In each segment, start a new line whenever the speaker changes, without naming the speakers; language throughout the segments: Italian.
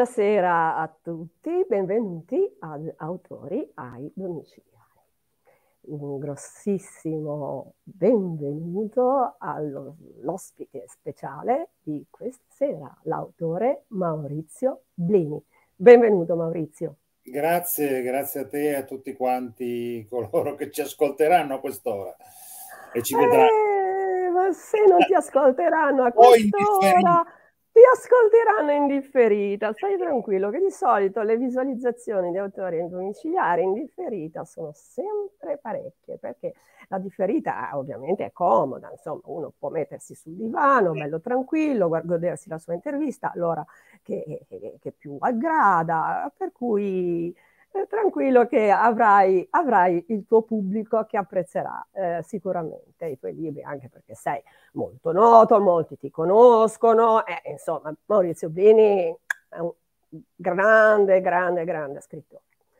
Buonasera a tutti, benvenuti ad Autori ai Domiciliari. Un grossissimo benvenuto all'ospite speciale di questa sera, l'autore Maurizio Blini. Benvenuto Maurizio.
Grazie a te e a tutti quanti coloro che ci ascolteranno a quest'ora e ci vedranno.
Ma se non ti ascolteranno a
O in differita.
quest'ora, ti ascolteranno in differita. Stai tranquillo che di solito le visualizzazioni di Autori domiciliari in differita sono sempre parecchie, perché la differita ovviamente è comoda, insomma uno può mettersi sul divano, bello tranquillo, godersi la sua intervista, allora che più aggrada, per cui tranquillo che avrai il tuo pubblico che apprezzerà sicuramente i tuoi libri, anche perché sei molto noto, molti ti conoscono, insomma Maurizio Blini è un grande scrittore.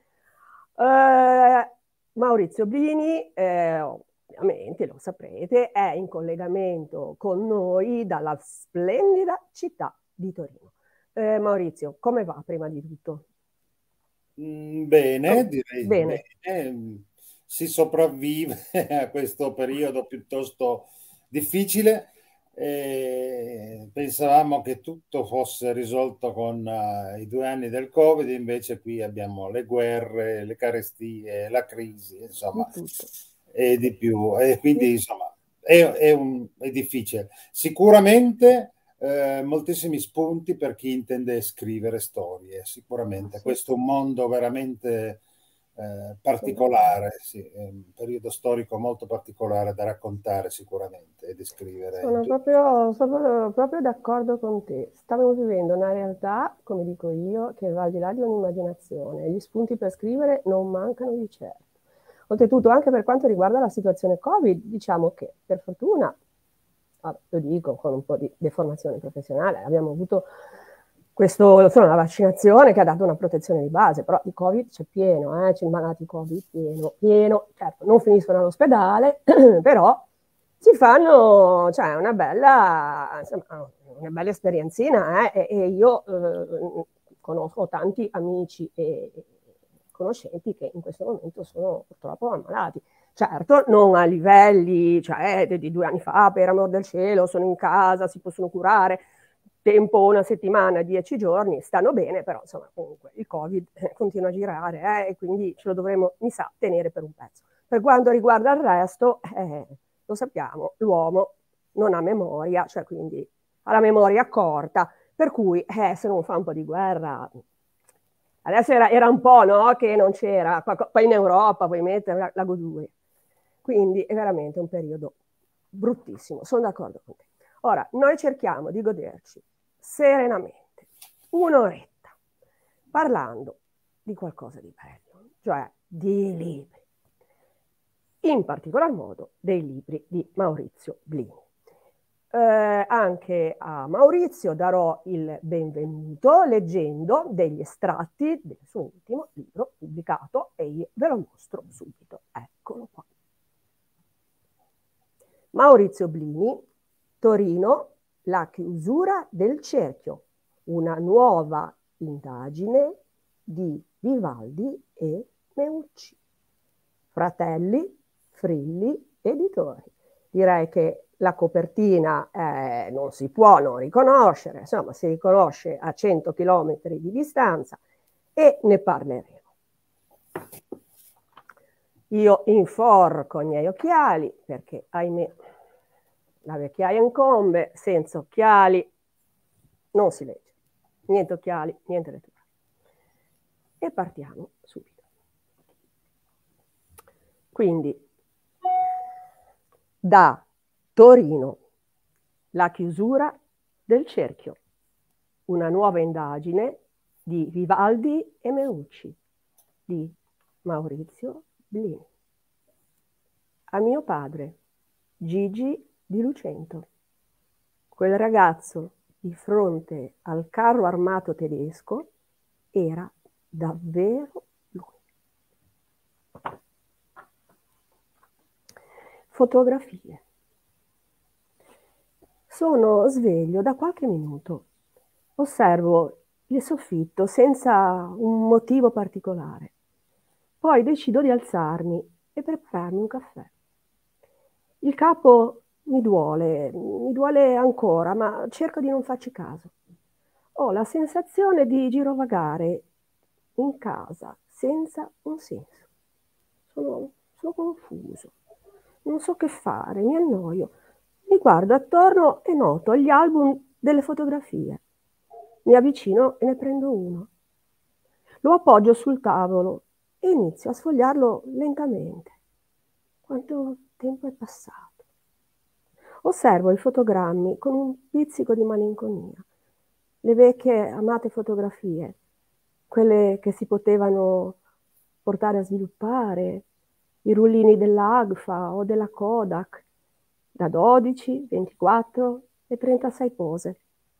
Maurizio Blini, ovviamente lo saprete, è in collegamento con noi dalla splendida città di Torino. Maurizio, come va prima di tutto?
Bene, direi
Bene.
bene. Si sopravvive a questo periodo piuttosto difficile. Pensavamo che tutto fosse risolto con i 2 anni del Covid, invece qui abbiamo le guerre, le carestie, la crisi, insomma,
Di tutto.
e di più. E quindi, insomma, è difficile. Sicuramente moltissimi spunti per chi intende scrivere storie, sicuramente. Questo è un mondo veramente particolare, sì, è un periodo storico molto particolare da raccontare sicuramente e descrivere.
Sono proprio d'accordo con te. Stiamo vivendo una realtà, come dico io, che va al di là di un'immaginazione. Gli spunti per scrivere non mancano di certo. Oltretutto, anche per quanto riguarda la situazione Covid, diciamo che per fortuna, lo dico con un po' di deformazione professionale, abbiamo avuto una vaccinazione che ha dato una protezione di base, però di Covid c'è pieno, c'è malati Covid pieno, certo, non finiscono all'ospedale, però si fanno, cioè, una bella esperienzina, e io conosco tanti amici e conoscenti che in questo momento sono purtroppo ammalati. Certo, non a livelli, cioè, di 2 anni fa, per amor del cielo, sono in casa, si possono curare, tempo 1 settimana, 10 giorni, stanno bene, però insomma comunque il Covid continua a girare, e quindi ce lo dovremo, mi sa, tenere per un pezzo. Per quanto riguarda il resto, lo sappiamo, l'uomo non ha memoria, cioè quindi ha la memoria corta, per cui se non fa un po' di guerra, adesso era un po', no, che non c'era, qua in Europa puoi mettere la Goduria, quindi è veramente un periodo bruttissimo, sono d'accordo con te. Ora, noi cerchiamo di goderci serenamente un'oretta parlando di qualcosa di bello, cioè di libri, in particolar modo dei libri di Maurizio Blini. Anche a Maurizio darò il benvenuto leggendo degli estratti del suo ultimo libro pubblicato e io ve lo mostro subito. Eccolo qua. Maurizio Blini, Torino, la chiusura del cerchio, una nuova indagine di Vivaldi e Meucci. Fratelli Frilli Editori. Direi che la copertina non si può non riconoscere, insomma si riconosce a 100 chilometri di distanza e ne parleremo. Io inforco i miei occhiali perché, ahimè, la vecchiaia incombe, senza occhiali non si legge. Niente occhiali, niente lettura. E partiamo subito. Quindi, da Torino, la chiusura del cerchio, una nuova indagine di Vivaldi e Meucci, di Maurizio Blini. A mio padre, Gigi di Lucento. Quel ragazzo di fronte al carro armato tedesco era davvero lui. Fotografie. Sono sveglio da qualche minuto. Osservo il soffitto senza un motivo particolare. Poi decido di alzarmi e prepararmi un caffè. Il capo mi duole ancora, ma cerco di non farci caso. Ho la sensazione di girovagare in casa senza un senso. Sono confuso, non so che fare, mi annoio. Mi guardo attorno e noto gli album delle fotografie. Mi avvicino e ne prendo uno. Lo appoggio sul tavolo e inizio a sfogliarlo lentamente. Quanto tempo è passato? Osservo i fotogrammi con un pizzico di malinconia. Le vecchie amate fotografie, quelle che si potevano portare a sviluppare, i rullini dell'Agfa o della Kodak, da 12, 24 e 36 pose.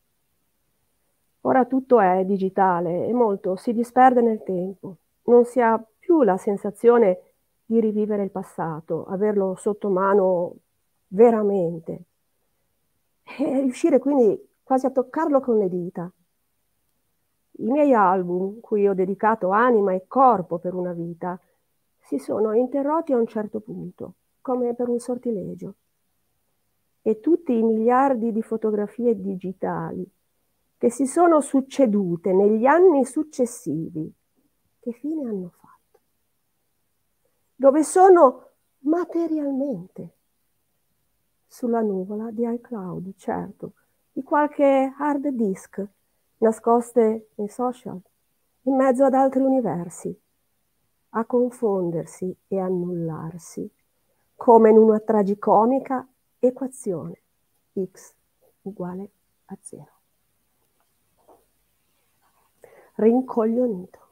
Ora tutto è digitale e molto si disperde nel tempo. Non si ha più la sensazione di rivivere il passato, averlo sotto mano veramente. E riuscire quindi quasi a toccarlo con le dita. I miei album, cui ho dedicato anima e corpo per una vita, si sono interrotti a un certo punto, come per un sortilegio. E tutti i miliardi di fotografie digitali che si sono succedute negli anni successivi, che fine hanno fatto? Dove sono materialmente? Sulla nuvola di iCloud, certo, di qualche hard disk nascoste nei social, in mezzo ad altri universi, a confondersi e annullarsi, come in una tragicomica equazione x uguale a 0. Rincoglionito.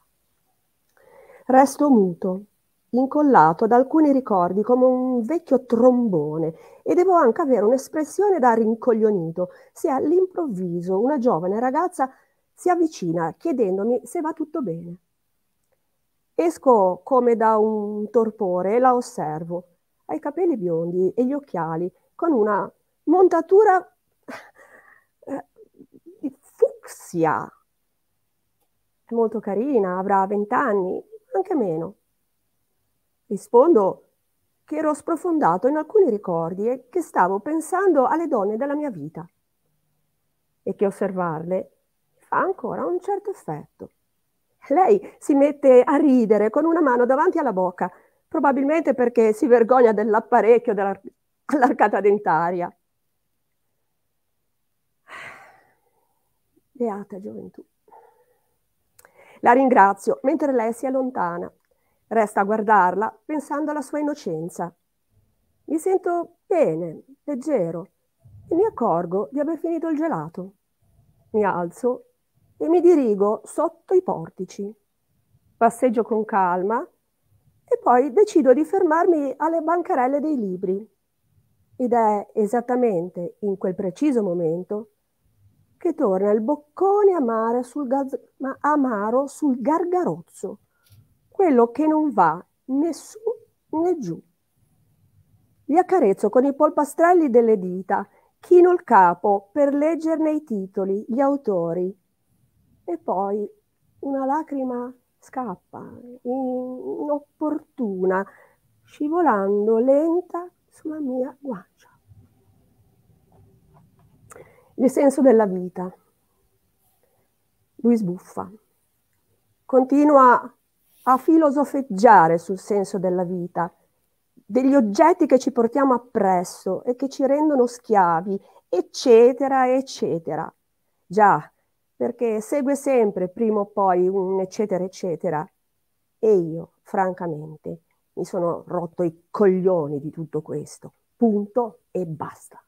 Resto muto, incollato ad alcuni ricordi come un vecchio trombone e devo anche avere un'espressione da rincoglionito se all'improvviso una giovane ragazza si avvicina chiedendomi se va tutto bene. Esco come da un torpore e la osservo. Ha i capelli biondi e gli occhiali con una montatura di fucsia. È molto carina, avrà 20 anni, anche meno. Rispondo che ero sprofondato in alcuni ricordi e che stavo pensando alle donne della mia vita e che osservarle fa ancora un certo effetto. Lei si mette a ridere con una mano davanti alla bocca, probabilmente perché si vergogna dell'apparecchio all'arcata dentaria. Beata gioventù. La ringrazio mentre lei si allontana. Resta a guardarla pensando alla sua innocenza. Mi sento bene, leggero, e mi accorgo di aver finito il gelato. Mi alzo e mi dirigo sotto i portici. Passeggio con calma e poi decido di fermarmi alle bancarelle dei libri. Ed è esattamente in quel preciso momento che torna il boccone amaro sul gargarozzo, quello che non va né su né giù. Li accarezzo con i polpastrelli delle dita, chino il capo per leggerne i titoli, gli autori, e poi una lacrima scappa, inopportuna, scivolando lenta sulla mia guancia. Il senso della vita. Lui sbuffa. Continua a filosofeggiare sul senso della vita, degli oggetti che ci portiamo appresso e che ci rendono schiavi, eccetera, eccetera. Già, perché segue sempre prima o poi un eccetera, eccetera. E io, francamente, mi sono rotto i coglioni di tutto questo. Punto e basta.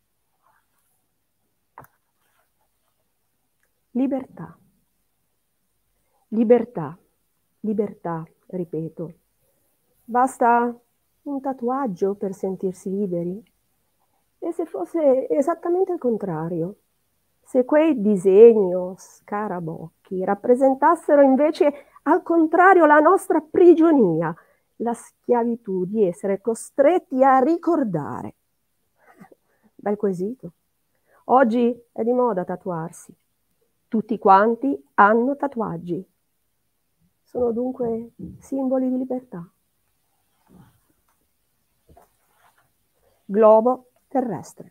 Libertà. Libertà, libertà, ripeto. Basta un tatuaggio per sentirsi liberi? E se fosse esattamente il contrario? Se quei disegni o scarabocchi rappresentassero invece al contrario la nostra prigionia, la schiavitù di essere costretti a ricordare. Bel quesito. Oggi è di moda tatuarsi. Tutti quanti hanno tatuaggi. Sono dunque simboli di libertà. Globo terrestre.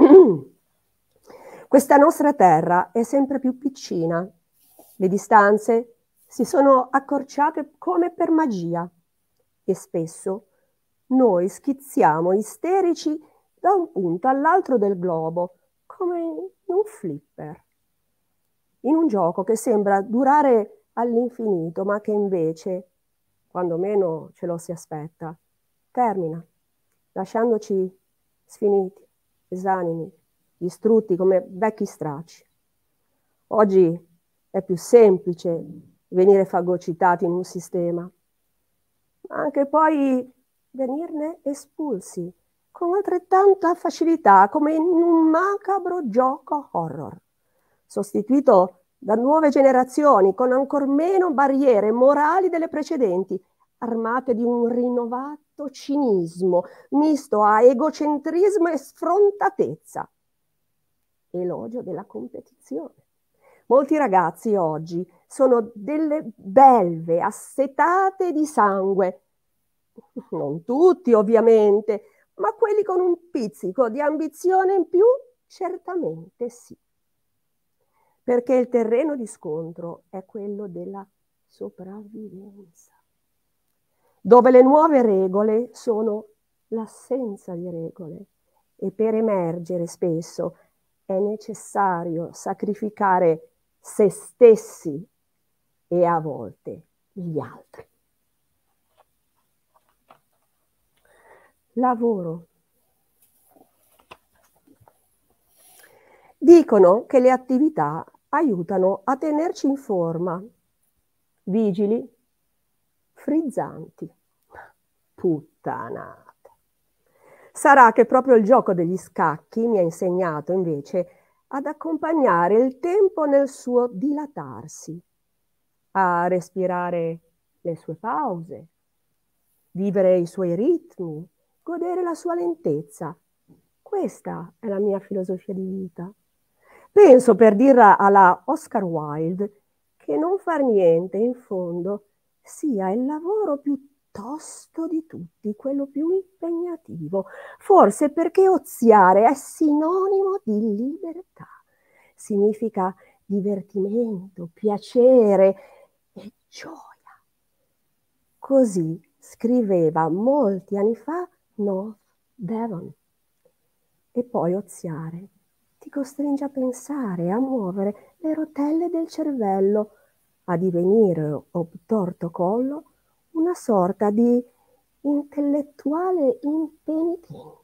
Questa nostra terra è sempre più piccina. Le distanze si sono accorciate come per magia e spesso noi schizziamo isterici da un punto all'altro del globo come in un flipper, in un gioco che sembra durare all'infinito ma che invece, quando meno ce lo si aspetta, termina, lasciandoci sfiniti, esanimi, distrutti come vecchi stracci. Oggi è più semplice venire fagocitati in un sistema, ma anche poi venirne espulsi con altrettanta facilità come in un macabro gioco horror, sostituito da nuove generazioni con ancor meno barriere morali delle precedenti, armate di un rinnovato cinismo misto a egocentrismo e sfrontatezza. Elogio della competizione. Molti ragazzi oggi sono delle belve assetate di sangue. Non tutti, ovviamente, ma quelli con un pizzico di ambizione in più, certamente sì. Perché il terreno di scontro è quello della sopravvivenza, dove le nuove regole sono l'assenza di regole e per emergere spesso è necessario sacrificare se stessi e a volte gli altri. Lavoro. Dicono che le attività aiutano a tenerci in forma, vigili, frizzanti. Puttanate. Sarà che proprio il gioco degli scacchi mi ha insegnato invece ad accompagnare il tempo nel suo dilatarsi, a respirare le sue pause, vivere i suoi ritmi, godere la sua lentezza. Questa è la mia filosofia di vita. Penso, per dirla alla Oscar Wilde, che non far niente in fondo sia il lavoro più tosto di tutti, quello più impegnativo, forse perché oziare è sinonimo di libertà. Significa divertimento, piacere e gioia. Così scriveva molti anni fa North Devon. E poi oziare ti costringe a pensare, a muovere le rotelle del cervello, a divenire obtorto collo una sorta di intellettuale impenitente.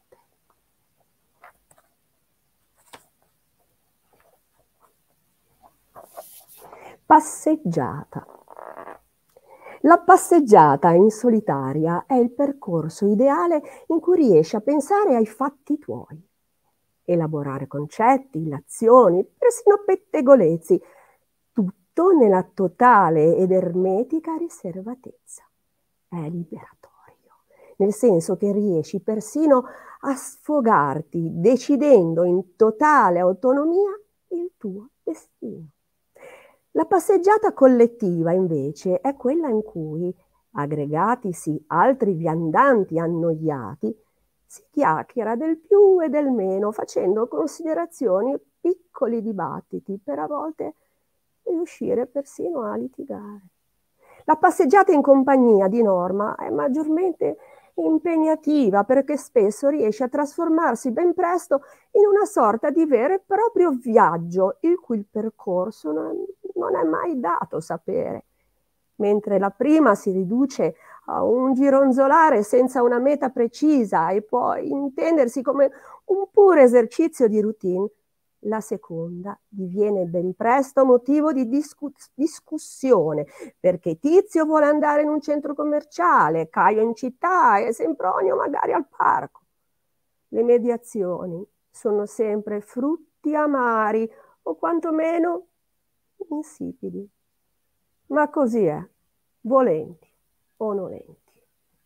Passeggiata. La passeggiata in solitaria è il percorso ideale in cui riesci a pensare ai fatti tuoi, elaborare concetti, illazioni, persino pettegolezzi, tutto nella totale ed ermetica riservatezza. È liberatorio, nel senso che riesci persino a sfogarti decidendo in totale autonomia il tuo destino. La passeggiata collettiva, invece, è quella in cui, aggregatisi altri viandanti annoiati, si chiacchiera del più e del meno, facendo considerazioni e piccoli dibattiti, per a volte riuscire persino a litigare. La passeggiata in compagnia, di norma, è maggiormente impegnativa perché spesso riesce a trasformarsi ben presto in una sorta di vero e proprio viaggio, il cui percorso non è mai dato sapere. Mentre la prima si riduce a un gironzolare senza una meta precisa e può intendersi come un puro esercizio di routine, la seconda diviene ben presto motivo di discussione, perché Tizio vuole andare in un centro commerciale, Caio in città e Sempronio magari al parco. Le mediazioni sono sempre frutti amari o quantomeno insipidi. Ma così è, volenti o nolenti.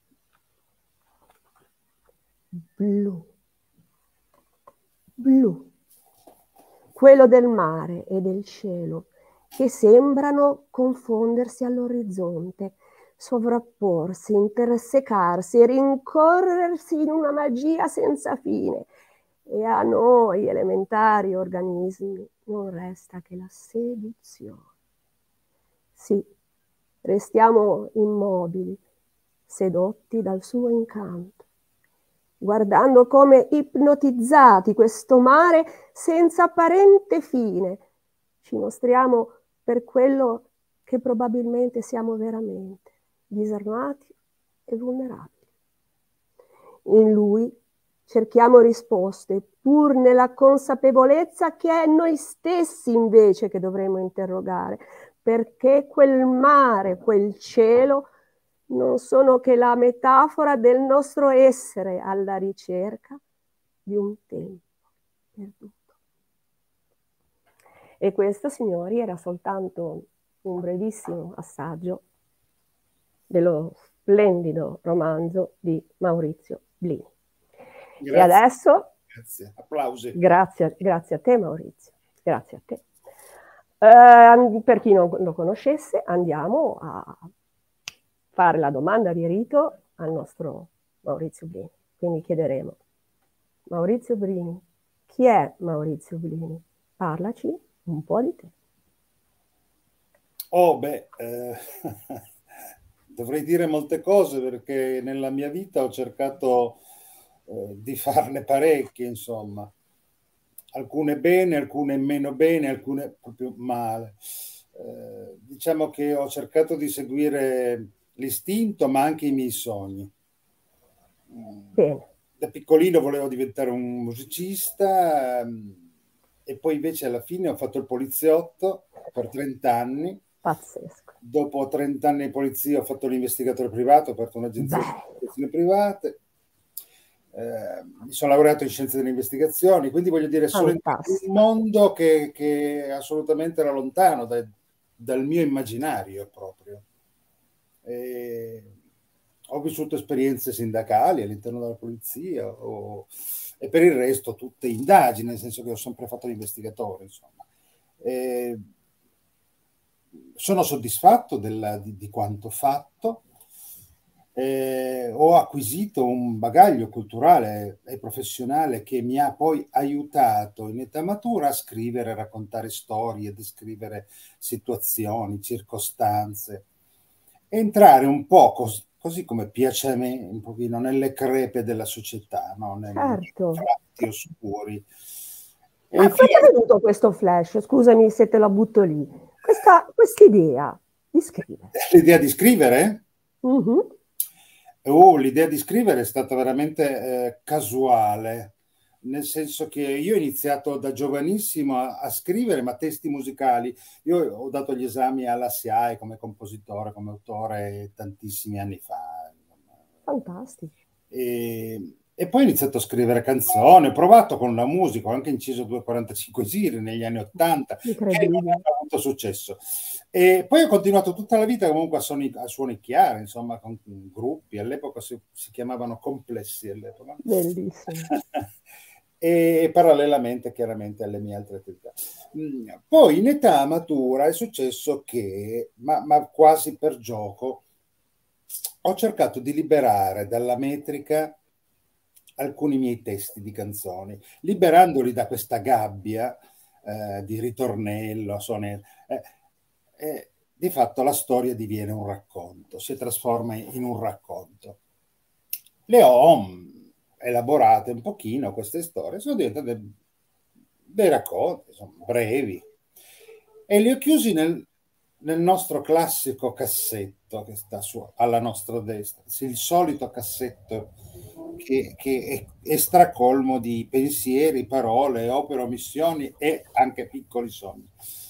Blu. Blu. Quello del mare e del cielo che sembrano confondersi all'orizzonte, sovrapporsi, intersecarsi, rincorrersi in una magia senza fine. E a noi elementari organismi non resta che la seduzione. Sì, restiamo immobili, sedotti dal suo incanto, guardando come ipnotizzati questo mare senza apparente fine. Ci mostriamo per quello che probabilmente siamo veramente, disarmati e vulnerabili. In lui cerchiamo risposte, pur nella consapevolezza che è noi stessi invece che dovremo interrogare, perché quel mare, quel cielo non sono che la metafora del nostro essere alla ricerca di un tempo perduto. E questo, signori, era soltanto un brevissimo assaggio dello splendido romanzo di Maurizio Blini.
Grazie.
E adesso,
grazie, applausi.
Grazie a te, Maurizio, grazie a te. Per chi non lo conoscesse, andiamo a fare la domanda di rito al nostro Maurizio Blini. Quindi chiederemo: Maurizio Blini, chi è Maurizio Blini? Parlaci un po' di te.
Oh, beh, dovrei dire molte cose, perché nella mia vita ho cercato di farne parecchie, insomma. Alcune bene, alcune meno bene, alcune proprio male. Diciamo che ho cercato di seguire l'istinto, ma anche i miei sogni.
Bene.
Da piccolino volevo diventare un musicista, e poi invece alla fine ho fatto il poliziotto per 30 anni.
Pazzesco.
Dopo 30 anni di polizia ho fatto l'investigatore privato, ho aperto un'agenzia di investigazioni private. Mi sono laureato in scienze delle investigazioni, quindi voglio dire, sono in un mondo che assolutamente era lontano dal mio immaginario proprio. Ho vissuto esperienze sindacali all'interno della polizia e per il resto tutte indagini, nel senso che ho sempre fatto l'investigatore, insomma. Sono soddisfatto di quanto fatto. Ho acquisito un bagaglio culturale e professionale che mi ha poi aiutato in età matura a scrivere, a raccontare storie, a descrivere situazioni, circostanze, entrare un po' così come piace a me, un pochino nelle crepe della società, no? Nei tratti oscuri.
Ma come è venuto questo flash? Scusami se te la butto lì. Questa idea di scrivere.
L'idea di scrivere? L'idea di scrivere è stata veramente casuale, nel senso che io ho iniziato da giovanissimo a scrivere, ma testi musicali. Io ho dato gli esami alla SIAE come compositore, come autore tantissimi anni fa.
Fantastico.
E poi ho iniziato a scrivere canzoni, ho provato con la musica, ho anche inciso 245 giri negli anni '80, che non hanno avuto successo. E poi ho continuato tutta la vita comunque a suoni chiari, insomma, con gruppi, all'epoca si chiamavano complessi. All'epoca.
Bellissimo.
E parallelamente chiaramente alle mie altre attività. Poi in età matura è successo che, ma quasi per gioco, ho cercato di liberare dalla metrica alcuni miei testi di canzoni, liberandoli da questa gabbia di ritornello, di fatto la storia diviene un racconto, si trasforma in un racconto. Le ho elaborate un pochino queste storie, sono diventate dei racconti, insomma, brevi, e li ho chiusi nel nostro classico cassetto che sta alla nostra destra, il solito cassetto che è stracolmo di pensieri, parole, opere, omissioni e anche piccoli sogni,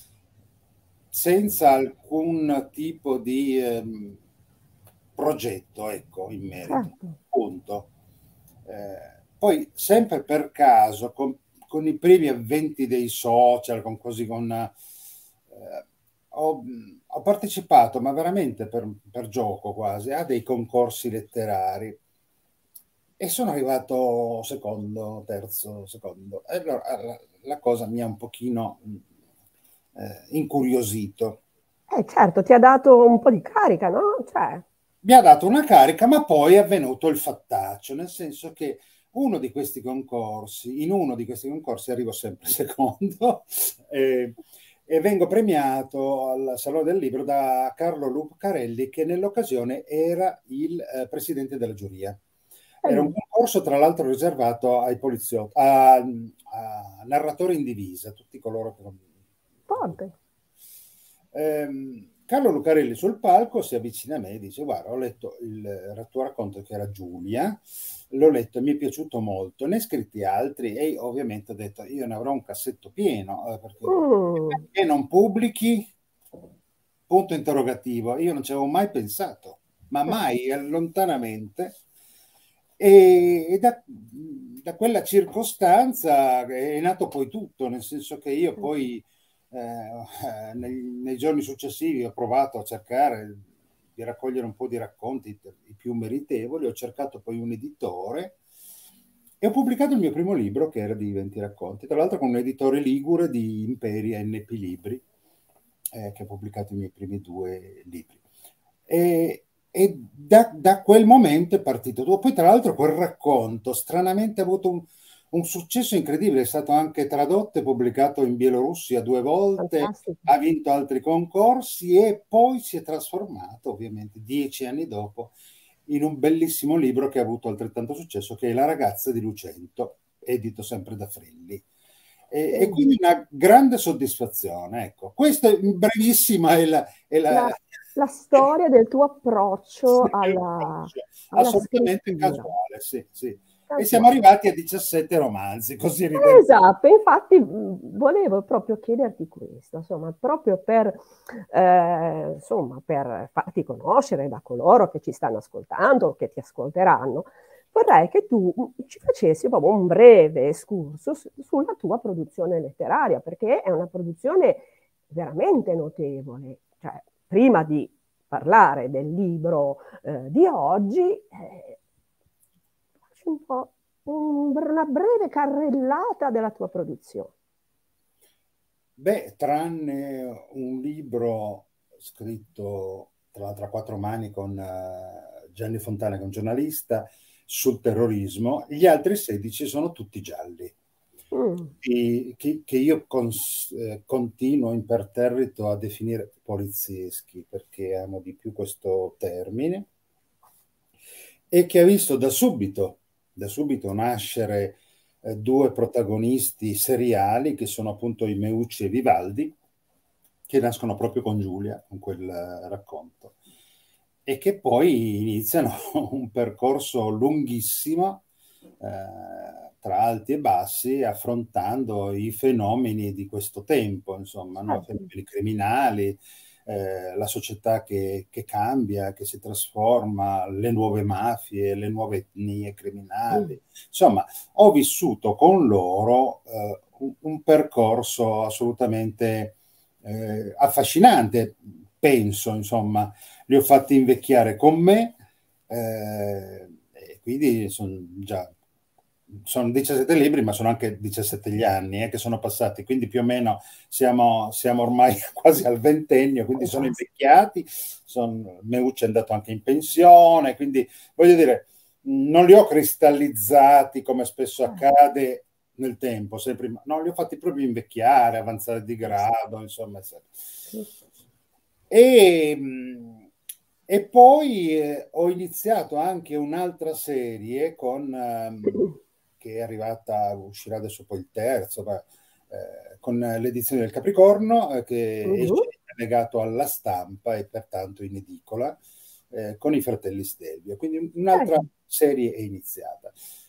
senza alcun tipo di progetto, ecco, in merito. Punto. Poi, sempre per caso, con i primi avventi dei social, ho partecipato, ma veramente per gioco quasi, a dei concorsi letterari e sono arrivato secondo, terzo, secondo. E allora la cosa mi ha un pochino incuriosito.
Certo, ti ha dato un po' di carica, no? Cioè,
Mi ha dato una carica, ma poi è avvenuto il fattaccio, nel senso che in uno di questi concorsi arrivo sempre secondo, e vengo premiato al Salone del Libro da Carlo Lucarelli, che nell'occasione era il presidente della giuria. Era un concorso, tra l'altro, riservato ai poliziotti, a narratori in divisa, tutti coloro che non...
forte.
Carlo Lucarelli sul palco si avvicina a me e dice: guarda, ho letto il tuo racconto, che era Giulia, l'ho letto e mi è piaciuto molto, ne hai scritti altri? E ovviamente ho detto: io ne avrò un cassetto pieno, perché non pubblichi? Punto interrogativo. Io non ci avevo mai pensato, ma mai, lontanamente. E da quella circostanza è nato poi tutto, nel senso che io poi nei giorni successivi ho provato a cercare di raccogliere un po' di racconti, i più meritevoli, ho cercato poi un editore e ho pubblicato il mio primo libro, che era di 20 racconti, tra l'altro con un editore ligure di Imperia NP Libri, che ha pubblicato i miei primi 2 libri. E da quel momento è partito tutto. Poi, tra l'altro, quel racconto stranamente ha avuto un successo incredibile, è stato anche tradotto e pubblicato in Bielorussia 2 volte,
Fantastico.
ha vinto altri concorsi e poi si è trasformato, ovviamente, 10 anni dopo, in un bellissimo libro che ha avuto altrettanto successo, che è La ragazza di Lucento, edito sempre da Frilli. E quindi una grande soddisfazione. Ecco, questa in brevissima è
La storia del tuo approccio
sì,
alla
assolutamente
scrittura.
casuale, sì, sì. E siamo
Casuale.
arrivati a 17 romanzi, così ridendo.
Esatto, infatti volevo proprio chiederti questo, insomma, proprio insomma, per farti conoscere da coloro che ci stanno ascoltando o che ti ascolteranno, vorrei che tu ci facessi proprio un breve excursus sulla tua produzione letteraria, perché è una produzione veramente notevole. Cioè, prima di parlare del libro di oggi, facci un po' una breve carrellata della tua produzione.
Beh, tranne un libro scritto tra l'altro a 4 mani con Gianni Fontana, che è un giornalista, sul terrorismo, gli altri 16 sono tutti gialli. Che io continuo imperterrito a definire polizieschi, perché amo di più questo termine, e che ha visto da subito nascere 2 protagonisti seriali, che sono appunto i Meucci e Vivaldi, che nascono proprio con Giulia, con quel racconto, e che poi iniziano un percorso lunghissimo, tra alti e bassi, affrontando i fenomeni di questo tempo, insomma, no? Fenomeni criminali, la società che cambia, che si trasforma, le nuove mafie, le nuove etnie criminali. Insomma, ho vissuto con loro un percorso assolutamente affascinante, penso, insomma, li ho fatti invecchiare con me, e quindi sono 17 libri, ma sono anche 17 gli anni che sono passati, quindi più o meno siamo ormai quasi al ventennio, quindi sono invecchiati, Meucci è andato anche in pensione, quindi voglio dire, non li ho cristallizzati come spesso accade nel tempo, sempre, no, li ho fatti proprio invecchiare, avanzare di grado, insomma. E poi ho iniziato anche un'altra serie che è arrivata, uscirà adesso poi il terzo, con l'edizione del Capricorno, che esce legato alla Stampa e pertanto in edicola, con i fratelli Stelvio. Quindi un'altra serie è iniziata.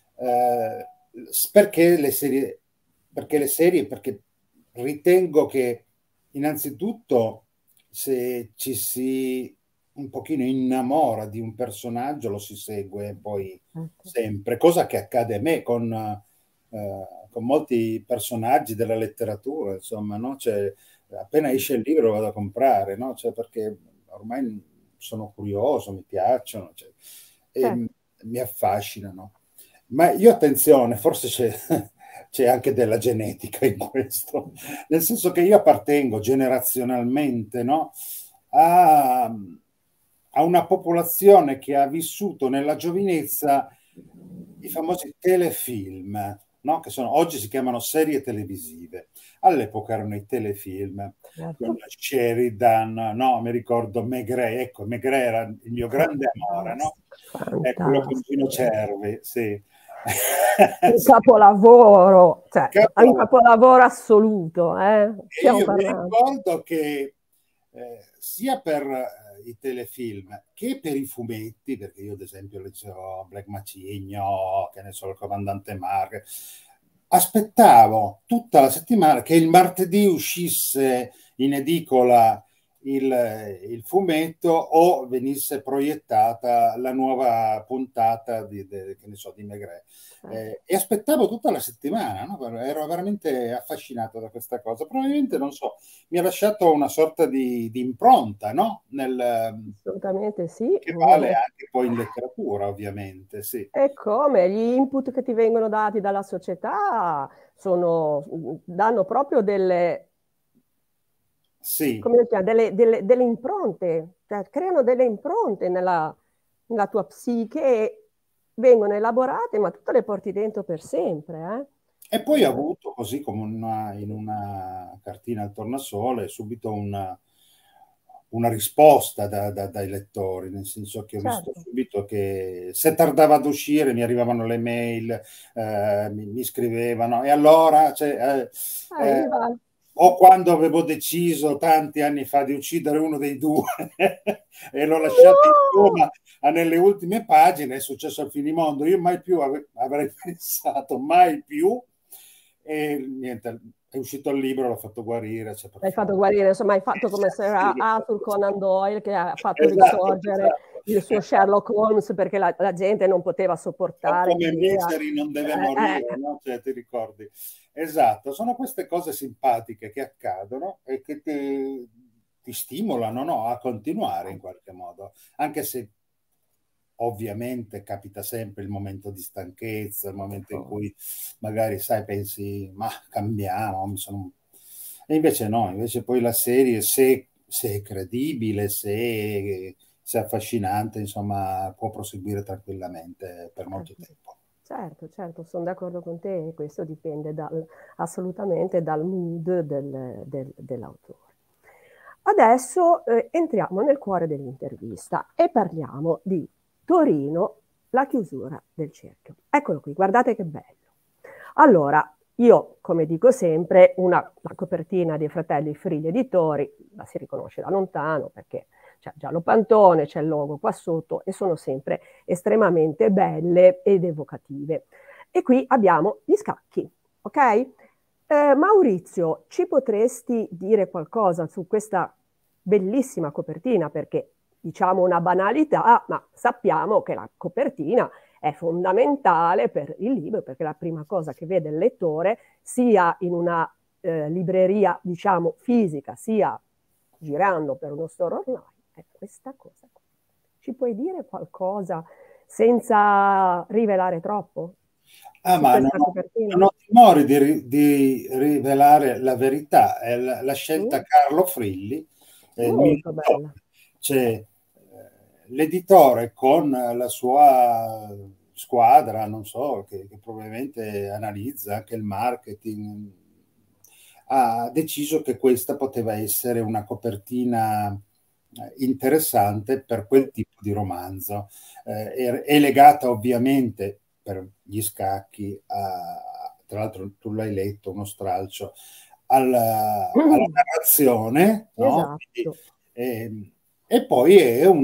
Perché le serie? Perché ritengo che innanzitutto, se ci si un pochino innamora di un personaggio, lo si segue poi sempre, cosa che accade a me con molti personaggi della letteratura, insomma, no? Cioè, appena esce il libro lo vado a comprare, no? Cioè, perché ormai sono curioso, mi piacciono, cioè, e mi affascinano. Ma io, attenzione, forse c'è anche della genetica in questo, nel senso che io appartengo generazionalmente, no, a una popolazione che ha vissuto nella giovinezza i famosi telefilm, no? Che oggi si chiamano serie televisive. All'epoca erano i telefilm con
certo.
Sheridan, no? Mi ricordo Maigret, ecco, Maigret era il mio grande amore, no?
Fantastico,
È quello con Gino
fantastico.
Cervi, sì.
Un
Sì,
capolavoro, cioè, è un
capolavoro.
capolavoro assoluto,
E
stiamo
io mi
parlando.
ricordo che sia per i telefilm che per i fumetti, perché io ad esempio leggevo Black Macigno, che ne so, il Comandante Mark, aspettavo tutta la settimana che il martedì uscisse in edicola il fumetto o venisse proiettata la nuova puntata che ne so, di Maigret. E aspettavo tutta la settimana, no? Ero veramente affascinato da questa cosa. Probabilmente, non so, mi ha lasciato una sorta di impronta, no?
Assolutamente sì.
Che vale anche poi in letteratura, ovviamente, sì.
E come gli input che ti vengono dati dalla società danno proprio
Sì.
come si chiama, delle impronte, cioè creano delle impronte nella tua psiche e vengono elaborate, ma tu te le porti dentro per sempre.
E poi ho avuto, così come in una cartina al tornasole, subito una risposta dai lettori, nel senso che ho visto
Certo.
subito che se tardava ad uscire mi arrivavano le mail, mi scrivevano, e allora, cioè,
Lì va.
o quando avevo deciso tanti anni fa di uccidere uno dei due e l'ho lasciato in
No!
coma nelle ultime pagine, è successo al finimondo, io mai più avrei pensato, mai più, e niente, è uscito il libro, l'ho fatto guarire, cioè, per
L'hai fatto
forza.
guarire, insomma, hai fatto come Sir
Sì,
Arthur Conan Doyle che ha fatto
esatto,
risorgere
esatto.
il suo Sherlock Holmes perché la gente non poteva
O
sopportare
come
l'idea.
Misery non deve
Eh,
morire, no? Cioè, ti ricordi? Esatto, sono queste cose simpatiche che accadono e che ti stimolano, no? A continuare in qualche modo, anche se ovviamente capita sempre il momento di stanchezza, il momento in cui magari, sai, pensi, ma cambiamo, e invece no, invece poi la serie, se è credibile, se è affascinante, insomma, può proseguire tranquillamente per molto
certo,
tempo.
certo, certo, sono d'accordo con te, questo dipende assolutamente dal mood dell'autore. Adesso entriamo nel cuore dell'intervista e parliamo di Torino, la chiusura del cerchio. Eccolo qui, guardate che bello. Allora, io, come dico sempre, la copertina dei Fratelli Frilli Editori la si riconosce da lontano perché c'è Giallo Pantone, c'è il logo qua sotto e sono sempre estremamente belle ed evocative. E qui abbiamo gli scacchi, ok? Maurizio, ci potresti dire qualcosa su questa bellissima copertina? Perché diciamo una banalità, ma sappiamo che la copertina è fondamentale per il libro, perché è la prima cosa che vede il lettore, sia in una libreria, diciamo, fisica, sia girando per uno store online, è questa cosa. Ci puoi dire qualcosa senza rivelare troppo
Ah,
su
ma
questa copertina?
non ho timore di rivelare la verità, è la scelta
Mm?
Carlo Frilli, è il mio
Molto
editore.
bella.
C'è l'editore con la sua squadra, non so, che probabilmente analizza anche il marketing, ha deciso che questa poteva essere una copertina interessante per
Mm.
quel tipo di romanzo. È legata ovviamente per gli scacchi, tra l'altro tu l'hai letto, uno stralcio, alla narrazione, no? Quindi,
Esatto.
e poi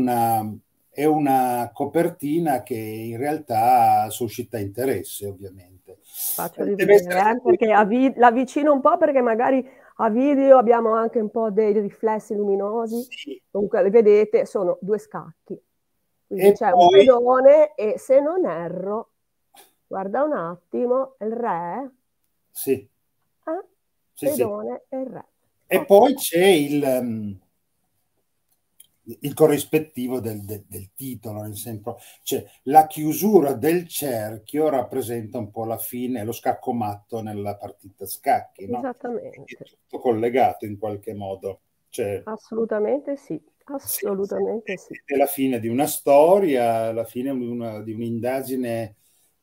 è una copertina che in realtà suscita interesse, ovviamente.
Faccio
Deve
rivedere,
essere
perché la avvicino un po' perché magari a video abbiamo anche un po' dei riflessi luminosi.
sì.
Comunque, vedete, sono due scacchi. Quindi
E
c'è un
poi
pedone e se non erro, guarda un attimo, il re,
sì,
eh?
sì, sì.
Pedone e il re.
E
Ok.
poi c'è il corrispettivo del titolo, nel senso, cioè, la chiusura del cerchio rappresenta un po' la fine, lo scaccomatto nella partita a scacchi, no? Quindi è
Esattamente.
tutto collegato in qualche modo. Cioè,
Assolutamente sì,
sì, sì,
assolutamente sì.
è la fine di una storia, la fine di un'indagine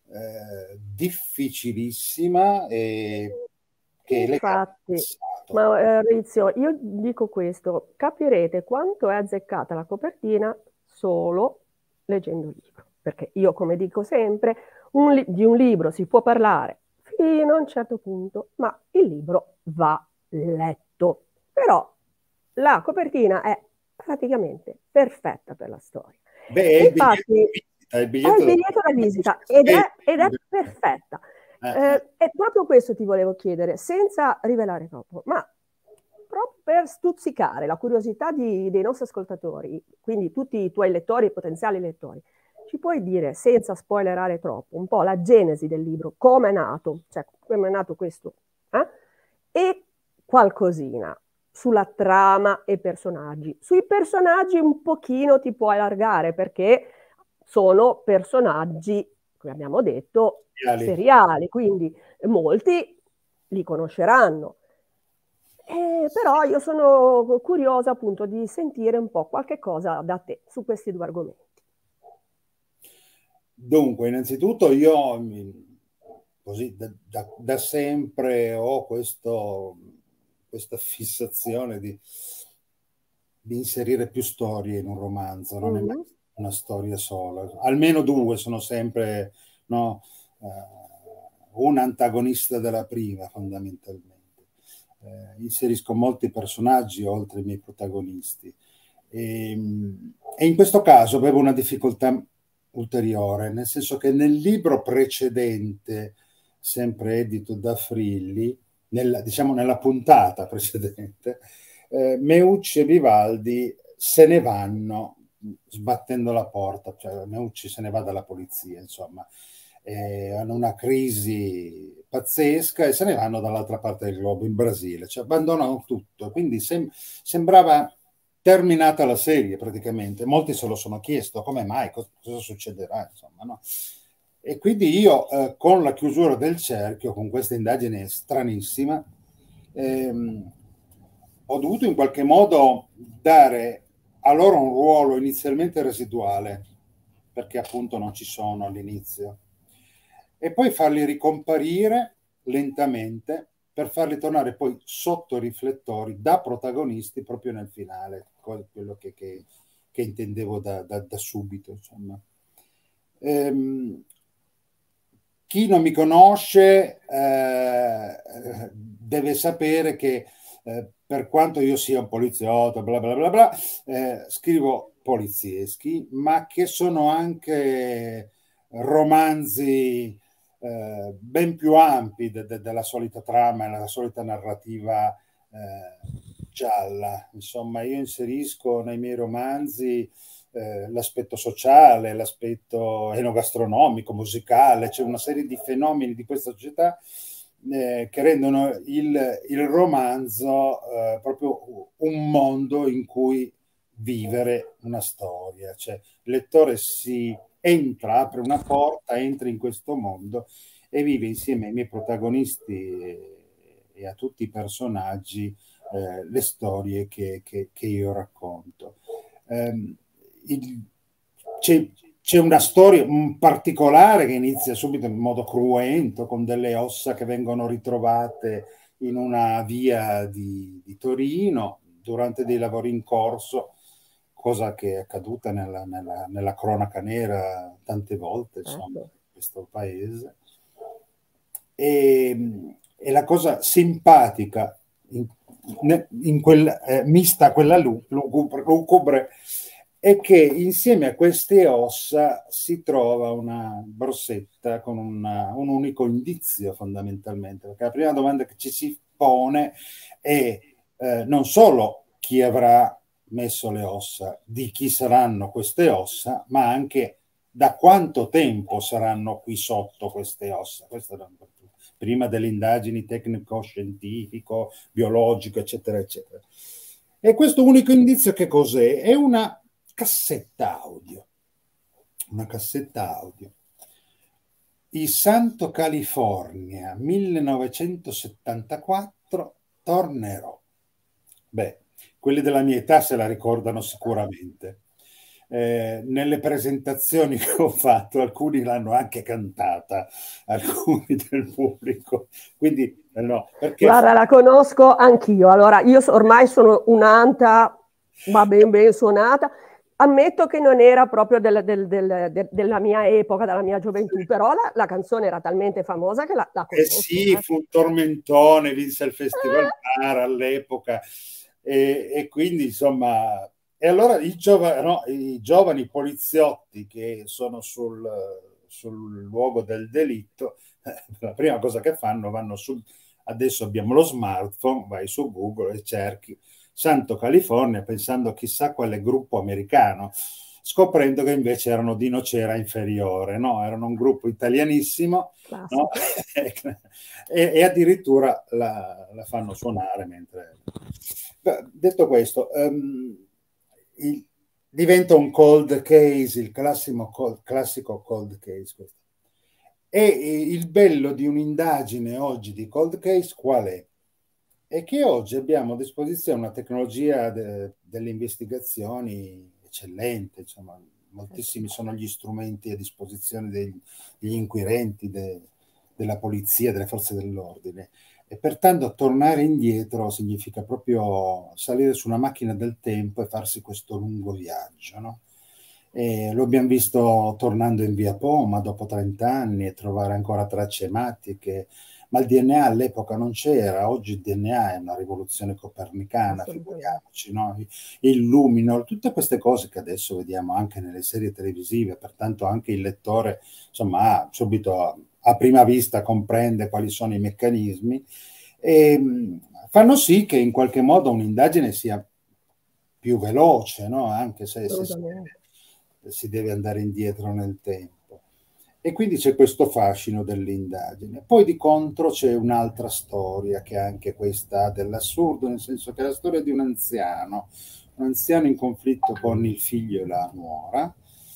difficilissima e che è legata al
Infatti,
passato.
ma Maurizio, io dico questo, capirete quanto è azzeccata la copertina solo leggendo il libro, perché io, come dico sempre, di un libro si può parlare fino a un certo punto, ma il libro va letto. Però la copertina è praticamente perfetta per la storia.
Beh, è il biglietto
Infatti,
da visita, è il
è il
biglietto da
biglietto da visita
visita.
ed è perfetta.
Eh.
E proprio questo ti volevo chiedere, senza rivelare troppo, ma proprio per stuzzicare la curiosità dei nostri ascoltatori, quindi tutti i tuoi lettori e potenziali lettori, ci puoi dire, senza spoilerare troppo, un po' la genesi del libro, come è nato, cioè come è nato questo, eh? E qualcosina sulla trama e personaggi. Sui personaggi un pochino ti puoi allargare perché sono personaggi, come abbiamo detto, seriali, quindi molti li conosceranno. Però io sono curiosa appunto di sentire un po' qualche cosa da te su questi due argomenti.
Dunque, innanzitutto io così da sempre ho questa fissazione di inserire più storie in un romanzo, non è mai
Mm.
una storia sola. Almeno due sono sempre, no, un antagonista della prima, fondamentalmente. Inserisco molti personaggi oltre i miei protagonisti. E in questo caso avevo una difficoltà ulteriore, nel senso che nel libro precedente, sempre edito da Frilli, diciamo nella puntata precedente, Meucci e Vivaldi se ne vanno sbattendo la porta, cioè Meucci se ne va dalla polizia, insomma, hanno una crisi pazzesca e se ne vanno dall'altra parte del globo, in Brasile, cioè abbandonano tutto, quindi sembrava terminata la serie praticamente. Molti se lo sono chiesto come mai, cosa succederà, insomma, no? E quindi io con la chiusura del cerchio, con questa indagine stranissima, ho dovuto in qualche modo dare a loro un ruolo inizialmente residuale, perché appunto non ci sono all'inizio, e poi farli ricomparire lentamente per farli tornare poi sotto i riflettori da protagonisti proprio nel finale, quello che intendevo da subito, insomma. Chi non mi conosce deve sapere che per quanto io sia un poliziotto, bla bla bla bla, scrivo polizieschi, ma che sono anche romanzi ben più ampi della solita trama e della solita narrativa gialla. Insomma, io inserisco nei miei romanzi l'aspetto sociale, l'aspetto enogastronomico, musicale, c'è una serie di fenomeni di questa società che rendono il romanzo proprio un mondo in cui vivere una storia. Cioè, il lettore si entra, apre una porta, entra in questo mondo e vive insieme ai miei protagonisti e a tutti i personaggi le storie che io racconto. Um, il, c'è una storia particolare che inizia subito in modo cruento, con delle ossa che vengono ritrovate in una via di Torino durante dei lavori in corso, cosa che è accaduta nella cronaca nera tante volte, insomma,
Certo.
in questo paese. E la cosa simpatica mista a quella lugubre è che insieme a queste ossa si trova una borsetta con un unico indizio fondamentalmente, perché la prima domanda che ci si pone è non solo chi avrà messo le ossa, di chi saranno queste ossa, ma anche da quanto tempo saranno qui sotto queste ossa. Questo prima delle indagini tecnico-scientifico, biologico, eccetera, eccetera. E questo unico indizio che cos'è? È una cassetta audio. Una cassetta audio. I Santo California 1974, Tornerò. Beh, quelli della mia età se la ricordano sicuramente. Nelle presentazioni che ho fatto, alcuni l'hanno anche cantata, alcuni del pubblico. Quindi, no, perché...
Guarda, la conosco anch'io. Allora, io ormai sono un'anta, ma ben suonata. Ammetto che non era proprio della mia epoca, della mia gioventù, però la canzone era talmente famosa che la
Eh
conosco.
sì, fu un tormentone, vinse il Festival Bar all'epoca e quindi insomma, e allora i giovani poliziotti che sono sul luogo del delitto, la prima cosa che fanno, adesso abbiamo lo smartphone, vai su Google e cerchi Santo California pensando chissà quale gruppo americano, scoprendo che invece erano di Nocera Inferiore, no? Erano un gruppo italianissimo, no? e addirittura la fanno suonare mentre... Detto questo, diventa un cold case, il classico cold case. Questo. E il bello di un'indagine oggi di cold case qual è? È che oggi abbiamo a disposizione una tecnologia delle investigazioni eccellente, insomma, moltissimi sono gli strumenti a disposizione degli inquirenti, della polizia, delle forze dell'ordine. E pertanto tornare indietro significa proprio salire su una macchina del tempo e farsi questo lungo viaggio, no? E lo abbiamo visto tornando in via Poma dopo 30 anni e trovare ancora tracce ematiche, ma il DNA all'epoca non c'era, oggi il DNA è una rivoluzione copernicana, figuriamoci, no? Il lumino, tutte queste cose che adesso vediamo anche nelle serie televisive, pertanto anche il lettore, insomma, subito a prima vista comprende quali sono i meccanismi e fanno sì che in qualche modo un'indagine sia più veloce, no? Anche se si deve andare indietro nel tempo. E quindi c'è questo fascino dell'indagine. Poi di contro c'è un'altra storia che è anche questa dell'assurdo, nel senso che è la storia di un anziano in conflitto con il figlio e la nuora.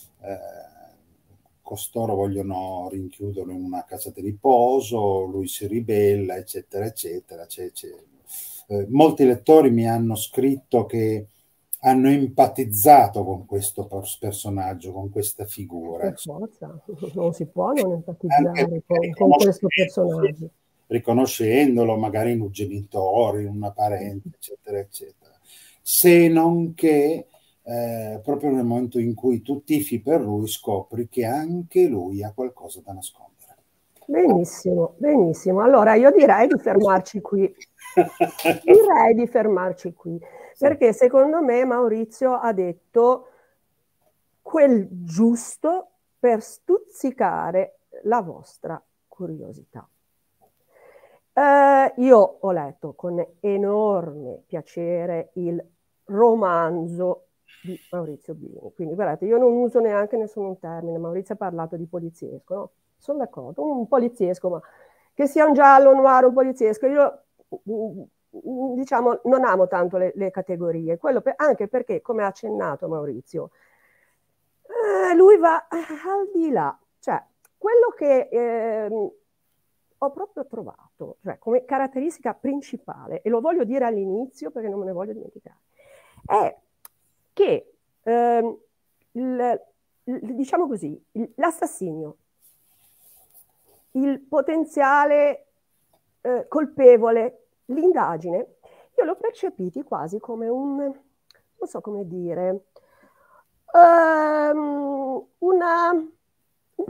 Costoro vogliono rinchiuderlo in una casa di riposo, lui si ribella, eccetera, eccetera. Molti lettori mi hanno scritto che hanno empatizzato con questo personaggio, con questa figura.
Per forza, non si può non empatizzare con questo personaggio.
Riconoscendolo magari in un genitore, in una parente, eccetera, eccetera. Se non che proprio nel momento in cui tu tifi per lui scopri che anche lui ha qualcosa da nascondere.
Benissimo, benissimo. Allora io direi di fermarci qui. Perché secondo me Maurizio ha detto quel giusto per stuzzicare la vostra curiosità. Io ho letto con enorme piacere il romanzo di Maurizio Bini, quindi guardate, io non uso neanche nessun termine, Maurizio ha parlato di poliziesco, no? Sono d'accordo, un poliziesco, ma che sia un giallo, un noir, un poliziesco, io diciamo non amo tanto le categorie, anche perché, come ha accennato Maurizio, lui va al di là, cioè quello che ho proprio trovato, cioè come caratteristica principale, e lo voglio dire all'inizio perché non me ne voglio dimenticare, è che diciamo così, l'assassinio, il potenziale colpevole, l'indagine, io l'ho percepiti quasi come non so come dire, un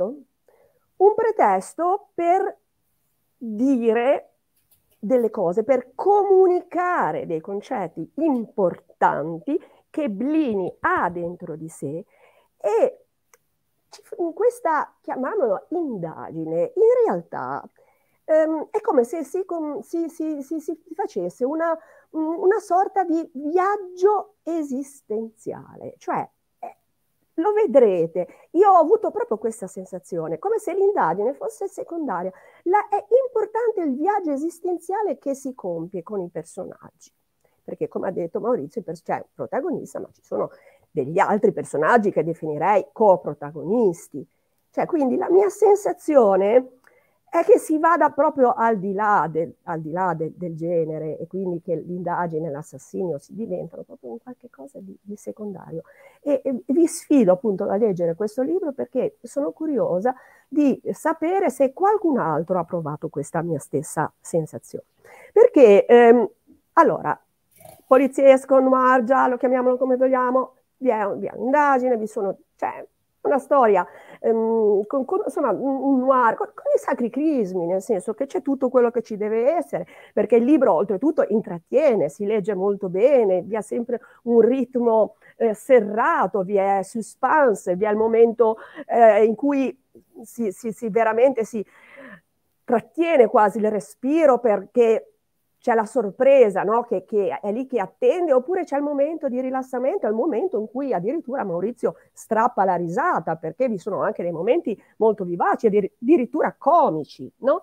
pretesto per dire delle cose, per comunicare dei concetti importanti che Blini ha dentro di sé e in questa, chiamiamola indagine, in realtà è come se si facesse una sorta di viaggio esistenziale, cioè lo vedrete, io ho avuto proprio questa sensazione, come se l'indagine fosse secondaria. È importante il viaggio esistenziale che si compie con i personaggi, perché come ha detto Maurizio, c'è un protagonista, ma ci sono degli altri personaggi che definirei coprotagonisti. Cioè, quindi la mia sensazione è che si vada proprio al di là del genere, e quindi che l'indagine e l'assassinio si diventano proprio un qualche cosa di secondario. E vi sfido appunto a leggere questo libro, perché sono curiosa di sapere se qualcun altro ha provato questa mia stessa sensazione. Perché, allora, poliziesco, noir, giallo, chiamiamolo come vogliamo, vi è un'indagine, c'è una storia insomma, un noir, con i sacri crismi, nel senso che c'è tutto quello che ci deve essere, perché il libro oltretutto intrattiene, si legge molto bene, vi è sempre un ritmo serrato, vi è suspense, vi è il momento in cui veramente si trattiene quasi il respiro, perché c'è la sorpresa, no? che è lì che attende, oppure c'è il momento di rilassamento, è il momento in cui addirittura Maurizio strappa la risata, perché vi sono anche dei momenti molto vivaci, addirittura comici, no?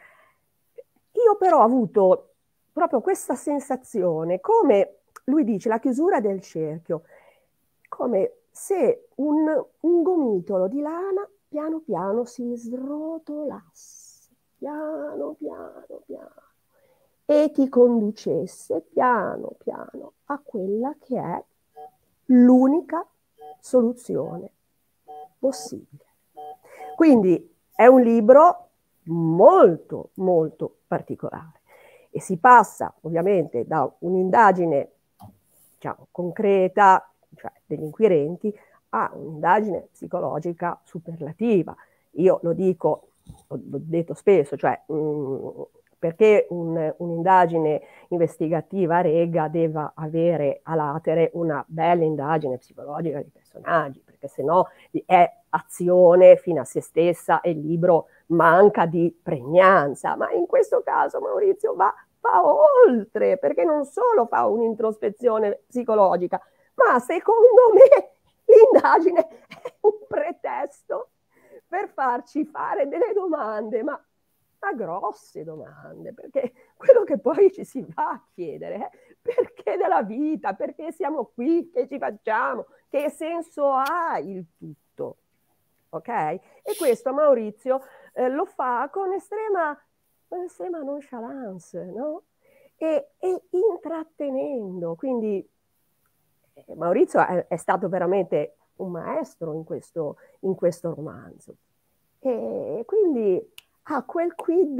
Io però ho avuto proprio questa sensazione, come lui dice, la chiusura del cerchio, come se un gomitolo di lana piano piano si srotolasse, piano piano piano, e ti conducesse piano piano a quella che è l'unica soluzione possibile. Quindi è un libro molto molto particolare, e si passa ovviamente da un'indagine, diciamo, concreta, cioè degli inquirenti, a un'indagine psicologica superlativa. Io lo dico, l'ho detto spesso, cioè perché un'indagine investigativa rega deve avere a latere una bella indagine psicologica di personaggi, perché sennò è azione fino a se stessa e il libro manca di pregnanza. Ma in questo caso Maurizio va oltre, perché non solo fa un'introspezione psicologica, ma secondo me l'indagine è un pretesto per farci fare delle domande, ma grosse domande, perché quello che poi ci si va a chiedere è perché della vita, perché siamo qui, che ci facciamo, che senso ha il tutto, ok? E questo Maurizio lo fa con estrema nonchalance, no? E intrattenendo, quindi Maurizio è stato veramente un maestro in questo romanzo, e quindi ha quel quid,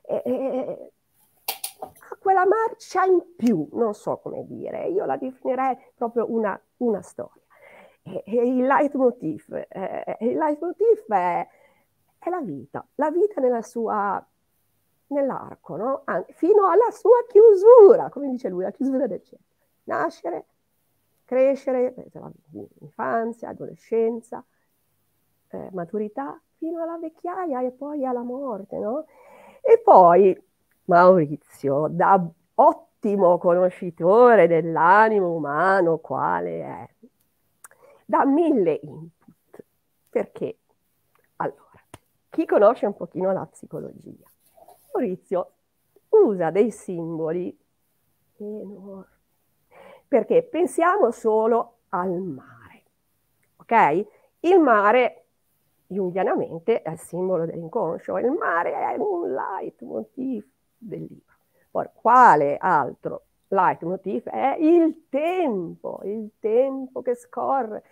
ha quella marcia in più, non so come dire, io la definirei proprio una storia. E il leitmotiv è la vita nell'arco, no? Fino alla sua chiusura, come dice lui, la chiusura del cerchio. Nascere, crescere, infanzia, adolescenza, maturità, fino alla vecchiaia e poi alla morte, no? E poi Maurizio, da ottimo conoscitore dell'animo umano, quale è, dà 1000 input, perché allora, chi conosce un pochino la psicologia, Maurizio usa dei simboli enormi, perché pensiamo solo al mare, ok? Il mare jungianamente è il simbolo dell'inconscio, il mare è un leitmotiv del libro. Poi, quale altro leitmotiv è il tempo che scorre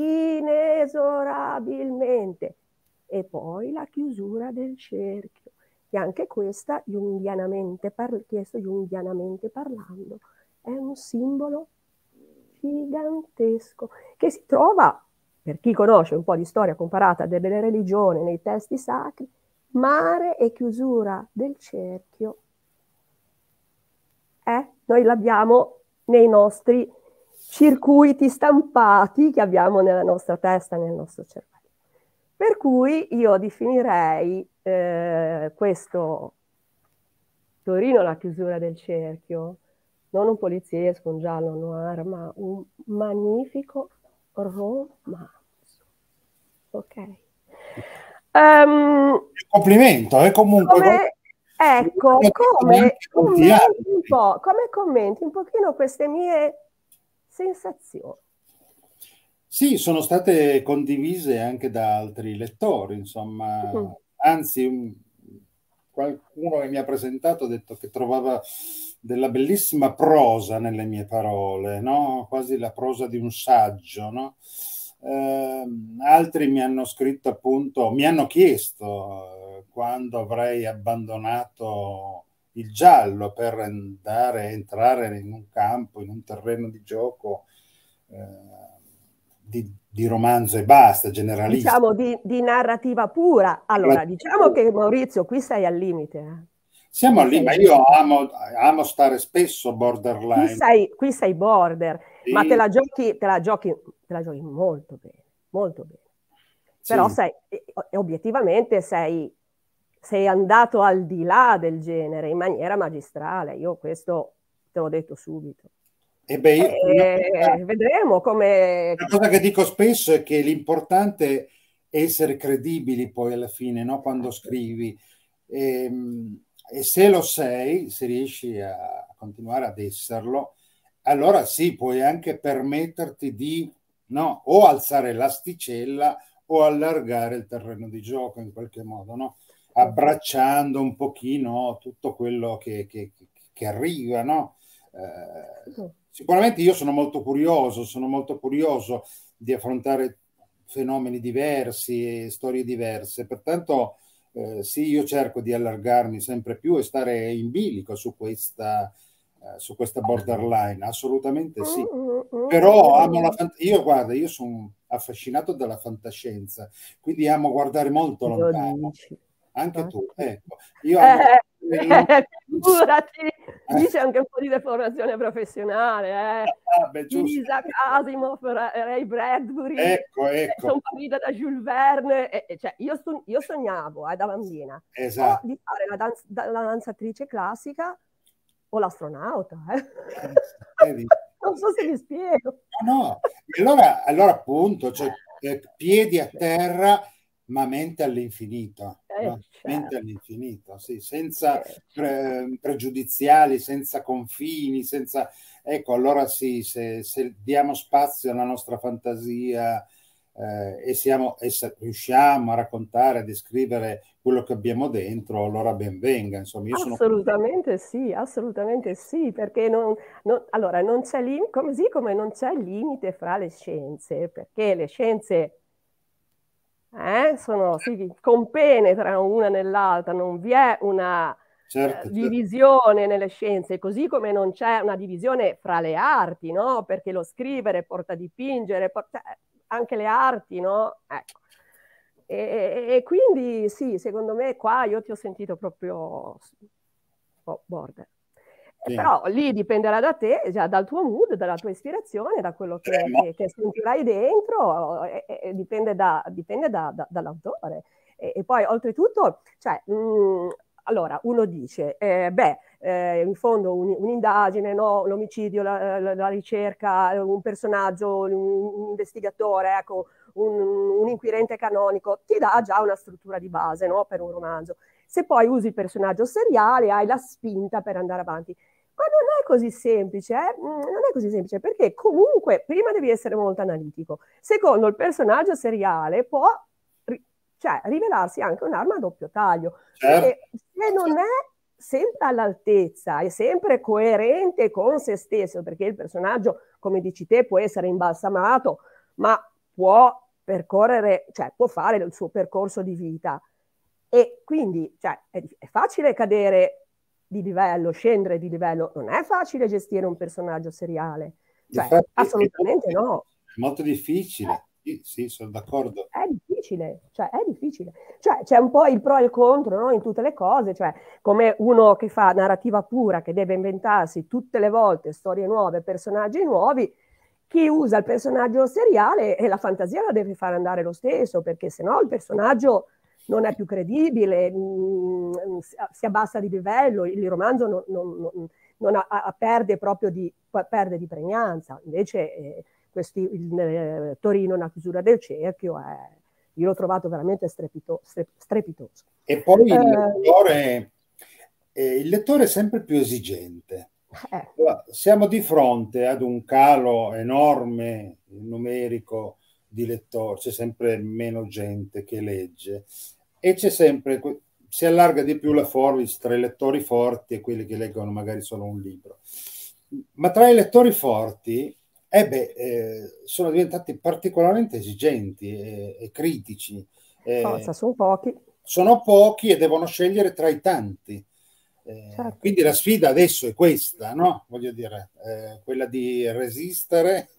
inesorabilmente, e poi la chiusura del cerchio, e anche questa jungianamente parlando è un simbolo gigantesco che si trova, per chi conosce un po' di storia comparata delle religioni nei testi sacri, mare e chiusura del cerchio. Noi l'abbiamo nei nostri circuiti stampati che abbiamo nella nostra testa, nel nostro cervello. Per cui io definirei questo Torino la chiusura del cerchio, non un poliziesco, un giallo noir, ma un magnifico romanzo. Ok.
Complimento, comunque.
Ecco, come
molti
commenti un pochino queste mie sensazioni?
Sì, sono state condivise anche da altri lettori, insomma, anzi, qualcuno che mi ha presentato ha detto che trovava della bellissima prosa nelle mie parole, no? Quasi la prosa di un saggio, no? Altri mi hanno scritto appunto, mi hanno chiesto quando avrei abbandonato il giallo per entrare in un campo, in un terreno di gioco di romanzo e basta, generalista.
Diciamo di narrativa pura. Allora, diciamo che Maurizio, qui sei al limite.
Siamo lì, ma io amo stare spesso borderline.
Qui sei border,
Sì,
ma te la giochi molto bene, molto bene. Però
sì.
obiettivamente sei andato al di là del genere in maniera magistrale. Io questo te l'ho detto subito.
E beh,
Vedremo come...
una cosa che dico spesso è che l'importante è essere credibili poi alla fine, no? Quando scrivi. E se lo sei, se riesci a continuare ad esserlo, allora sì, puoi anche permetterti di, no, o alzare l'asticella o allargare il terreno di gioco in qualche modo, no? Abbracciando un pochino tutto quello che arriva, no? Sicuramente io sono molto curioso di affrontare fenomeni diversi e storie diverse, pertanto sì, io cerco di allargarmi sempre più e stare in bilico su questa borderline, assolutamente sì. Però amo io guarda, io sono affascinato dalla fantascienza, quindi amo guardare molto lontano. Anche tu, ecco. Io amo
figurati, dice anche un po' di deformazione professionale,
beh,
Isaac Asimov, Ray Bradbury,
ecco.
sono partita da Jules Verne, cioè io sognavo da bambina o di fare la danzatrice classica o l'astronauta. Non so se mi spiego.
No, allora appunto, cioè, piedi a terra, ma mente all'infinito, no? Mente
Certo.
all'infinito, sì, senza pregiudiziali, senza confini, senza... Ecco, allora sì, se diamo spazio alla nostra fantasia riusciamo a raccontare, a descrivere quello che abbiamo dentro, allora ben venga. Insomma, io sono...
Assolutamente sì, perché allora, non c'è così come non c'è limite fra le scienze, perché le scienze si compenetrano una nell'altra, non vi è una
certo.
divisione nelle scienze, così come non c'è una divisione fra le arti, no? Perché lo scrivere porta a dipingere, anche le arti, no? Ecco. E quindi sì, secondo me qua io ti ho sentito proprio border.
Sì.
Però lì dipenderà da te, già dal tuo mood, dalla tua ispirazione, da quello che sentirai dentro, e dipende dall'autore. E poi oltretutto, cioè, allora uno dice, in fondo un'indagine, no? L'omicidio, la ricerca, un personaggio, un investigatore, ecco, un inquirente canonico, ti dà già una struttura di base, no? Per un romanzo. Se poi usi il personaggio seriale hai la spinta per andare avanti. Ma non è così semplice, non è così semplice, perché comunque prima devi essere molto analitico. Secondo, il personaggio seriale può rivelarsi anche un'arma a doppio taglio, perché se non è sempre all'altezza, è sempre coerente con se stesso, perché il personaggio, come dici te, può essere imbalsamato, ma può percorrere, cioè può fare il suo percorso di vita. E quindi è facile cadere di livello, scendere di livello, non è facile gestire un personaggio seriale, assolutamente no.
È molto difficile, sì, sono d'accordo.
È difficile. Cioè, c'è un po' il pro e il contro, no? In tutte le cose, cioè come uno che fa narrativa pura, che deve inventarsi tutte le volte storie nuove, personaggi nuovi, chi usa il personaggio seriale e la fantasia la deve fare andare lo stesso, perché sennò il personaggio non è più credibile, si abbassa di livello, il romanzo perde proprio perde di pregnanza. Invece Torino, una chiusura del cerchio, io l'ho trovato veramente strepitoso.
E poi il lettore il lettore è sempre più esigente.
Eh,
Siamo di fronte ad un calo enorme numerico di lettori, c'è sempre meno gente che legge e c'è sempre, si allarga di più la forbice tra i lettori forti e quelli che leggono magari solo un libro. Ma tra i lettori forti sono diventati particolarmente esigenti e critici.
forza, sono pochi.
Sono pochi e devono scegliere tra i tanti.
Certo.
Quindi la sfida adesso è questa, no? Voglio dire, quella di resistere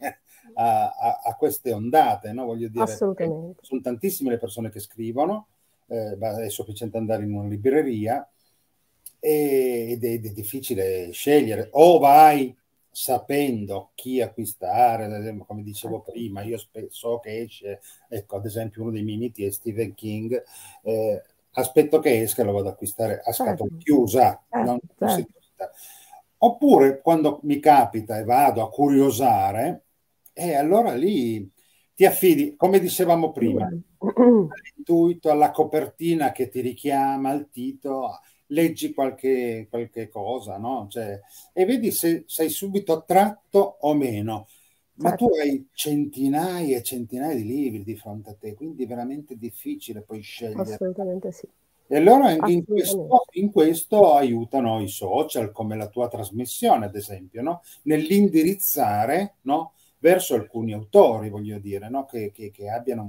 a queste ondate, no? Voglio dire,
Assolutamente.
sono tantissime le persone che scrivono, è sufficiente andare in una libreria ed è difficile scegliere. O vai sapendo chi acquistare, ad esempio, come dicevo prima, io so che esce, ecco, ad esempio uno dei miei miti è Stephen King, aspetto che esca e lo vado ad acquistare a scatola
Certo.
chiusa, non si dubita. Oppure quando mi capita e vado a curiosare, allora lì ti affidi, come dicevamo prima, all'intuito, alla copertina che ti richiama, al titolo, leggi qualche cosa, no? Cioè, e vedi se sei subito attratto o meno. Ma tu hai centinaia e centinaia di libri di fronte a te, quindi è veramente difficile poi scegliere.
Assolutamente sì.
E allora
Assolutamente.
in questo aiutano i social, come la tua trasmissione, ad esempio, no? Nell'indirizzare, no? Verso alcuni autori, voglio dire, no? Che abbiano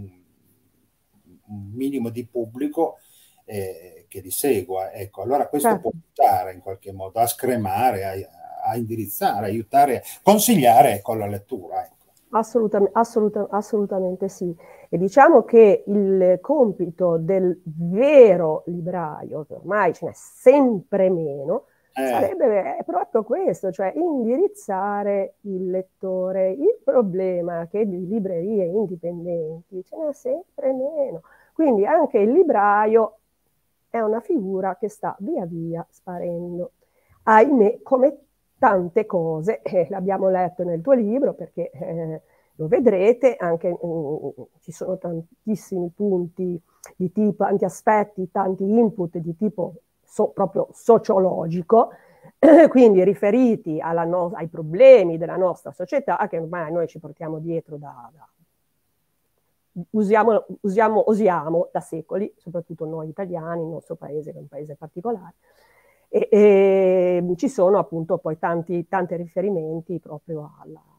un minimo di pubblico che li segua. Ecco, allora questo può
Certo.
aiutare in qualche modo a scremare, a indirizzare, aiutare, consigliare, ecco, la lettura. Ecco.
Assolutamente sì. E diciamo che il compito del vero libraio, che ormai ce n'è sempre meno, sarebbe proprio questo, cioè indirizzare il lettore. Il problema è che di librerie indipendenti ce n'è sempre meno. Quindi anche il libraio è una figura che sta via via sparendo. Ahimè, come tante cose, l'abbiamo letto nel tuo libro perché lo vedrete, anche ci sono tantissimi punti di tipo, tanti aspetti, tanti input di tipo proprio sociologico, quindi riferiti ai problemi della nostra società che ormai noi ci portiamo dietro osiamo da secoli, soprattutto noi italiani, il nostro paese che è un paese particolare. E ci sono appunto poi tanti riferimenti proprio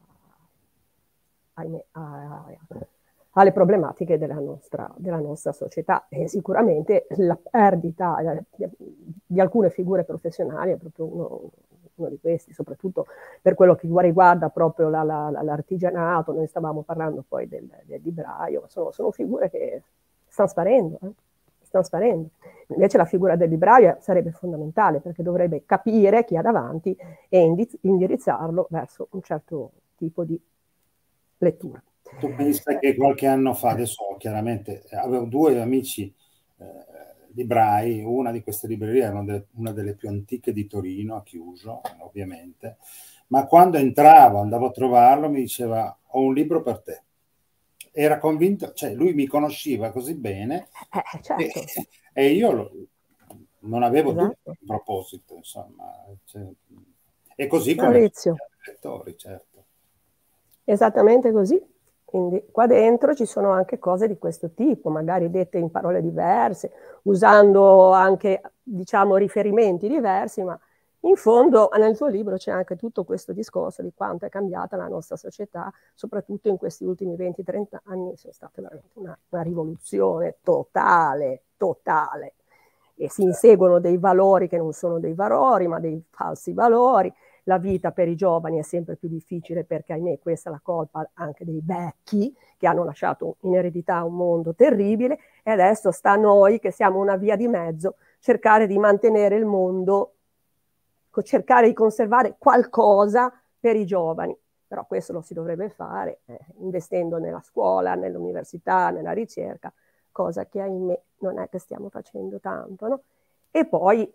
alle problematiche della nostra società e sicuramente la perdita di alcune figure professionali è proprio uno di questi, soprattutto per quello che riguarda proprio l'artigianato. Noi stavamo parlando poi del libraio, sono figure che stanno sparendo. Stanno sparendo. Invece la figura del libraio sarebbe fondamentale perché dovrebbe capire chi ha davanti e indirizzarlo verso un certo tipo di lettura.
Tu pensa che qualche anno fa, adesso chiaramente avevo due amici librai, una di queste librerie era una delle più antiche di Torino, ha chiuso ovviamente, ma quando entravo, andavo a trovarlo, mi diceva ho un libro per te. Era convinto, cioè lui mi conosceva così bene
Certo.
e io non avevo dubbi
Esatto.
in proposito, insomma. Cioè, e così come
Maurizio.
i lettori, certo.
Esattamente così. Quindi qua dentro ci sono anche cose di questo tipo, magari dette in parole diverse, usando anche, diciamo, riferimenti diversi, ma in fondo nel tuo libro c'è anche tutto questo discorso di quanto è cambiata la nostra società, soprattutto in questi ultimi 20-30 anni, sono state veramente una rivoluzione totale, totale. E si inseguono dei valori che non sono dei valori, ma dei falsi valori. La vita per i giovani è sempre più difficile perché, ahimè, questa è la colpa anche dei vecchi che hanno lasciato in eredità un mondo terribile e adesso sta a noi che siamo una via di mezzo cercare di mantenere il mondo, cercare di conservare qualcosa per i giovani. Però questo lo si dovrebbe fare investendo nella scuola, nell'università, nella ricerca, cosa che ahimè non è che stiamo facendo tanto, no? E poi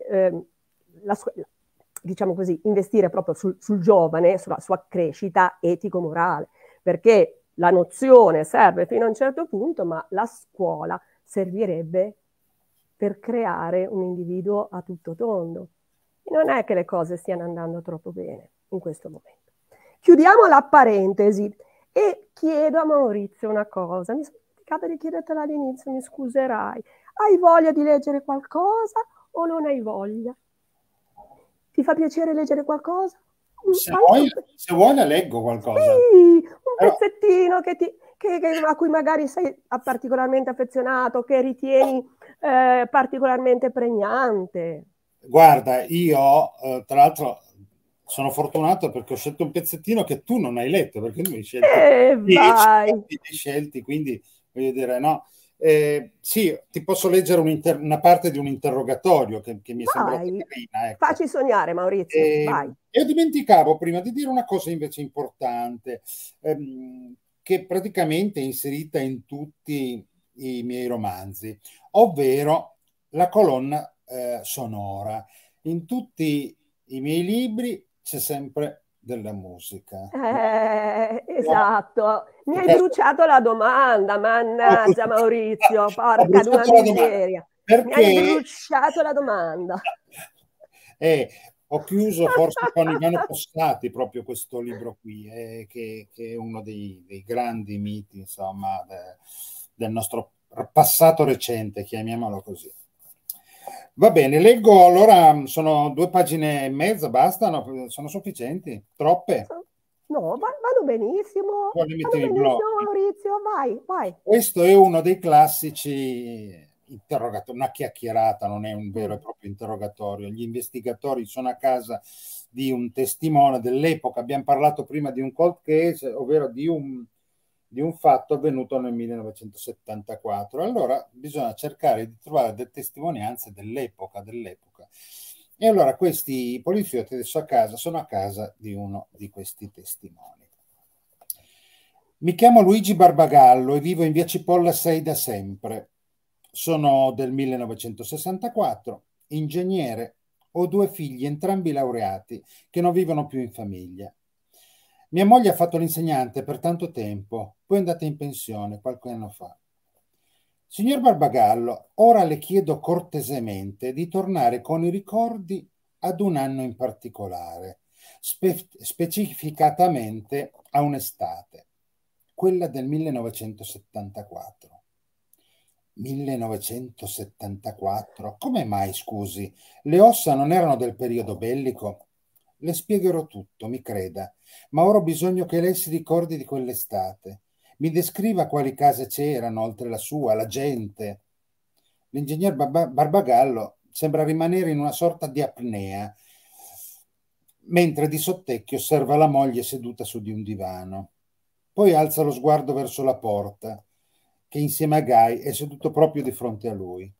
diciamo così, investire proprio sul giovane, sulla sua crescita etico-morale, perché la nozione serve fino a un certo punto, ma la scuola servirebbe per creare un individuo a tutto tondo. non è che le cose stiano andando troppo bene in questo momento. Chiudiamo la parentesi e chiedo a Maurizio una cosa. Mi sono dimenticata di chiedertela all'inizio, mi scuserai. Hai voglia di leggere qualcosa o non hai voglia? Ti fa piacere leggere qualcosa?
Se vuoi la leggo qualcosa.
Sì, un pezzettino a cui magari sei particolarmente affezionato, che ritieni particolarmente pregnante.
Guarda, io tra l'altro sono fortunato perché ho scelto un pezzettino che tu non hai letto, perché tu mi hai scelto
vai.
10 scelti, quindi voglio dire, no. Sì, ti posso leggere una parte di un interrogatorio che mi è sembrato carina. Ecco.
Facci sognare, Maurizio, vai.
Io dimenticavo prima di dire una cosa invece importante, che praticamente è inserita in tutti i miei romanzi, ovvero la colonna sonora. In tutti i miei libri c'è sempre della musica.
Esatto, mi hai bruciato la domanda, mannaggia Maurizio, porca di una miseria. Mi hai bruciato la domanda.
Ho chiuso forse con Ivano Postati proprio questo libro qui, che è uno dei grandi miti, insomma, del nostro passato recente, chiamiamolo così. Va bene, leggo allora, sono 2 pagine e mezza, bastano? Sono sufficienti? Troppe?
No, vanno benissimo. Vanno benissimo, Maurizio, vai.
Questo è uno dei classici interrogatori, una chiacchierata, non è un vero e proprio interrogatorio. Gli investigatori sono a casa di un testimone dell'epoca. Abbiamo parlato prima di un cold case, ovvero di un fatto avvenuto nel 1974. Allora bisogna cercare di trovare delle testimonianze dell'epoca. E allora questi poliziotti adesso sono a casa di uno di questi testimoni. Mi chiamo Luigi Barbagallo e vivo in via Cipolla 6 da sempre. Sono del 1964, ingegnere, ho 2 figli, entrambi laureati, che non vivono più in famiglia. Mia moglie ha fatto l'insegnante per tanto tempo, poi è andata in pensione qualche anno fa. Signor Barbagallo, ora le chiedo cortesemente di tornare con i ricordi ad un anno in particolare, specificatamente a un'estate, quella del 1974. 1974? Come mai, scusi? Le ossa non erano del periodo bellico? Le spiegherò tutto, mi creda, ma ora ho bisogno che lei si ricordi di quell'estate. Mi descriva quali case c'erano oltre la sua, la gente. L'ingegner Barbagallo sembra rimanere in una sorta di apnea, mentre di sottecchi osserva la moglie seduta su di un divano. Poi alza lo sguardo verso la porta, che insieme a Guy è seduto proprio di fronte a lui.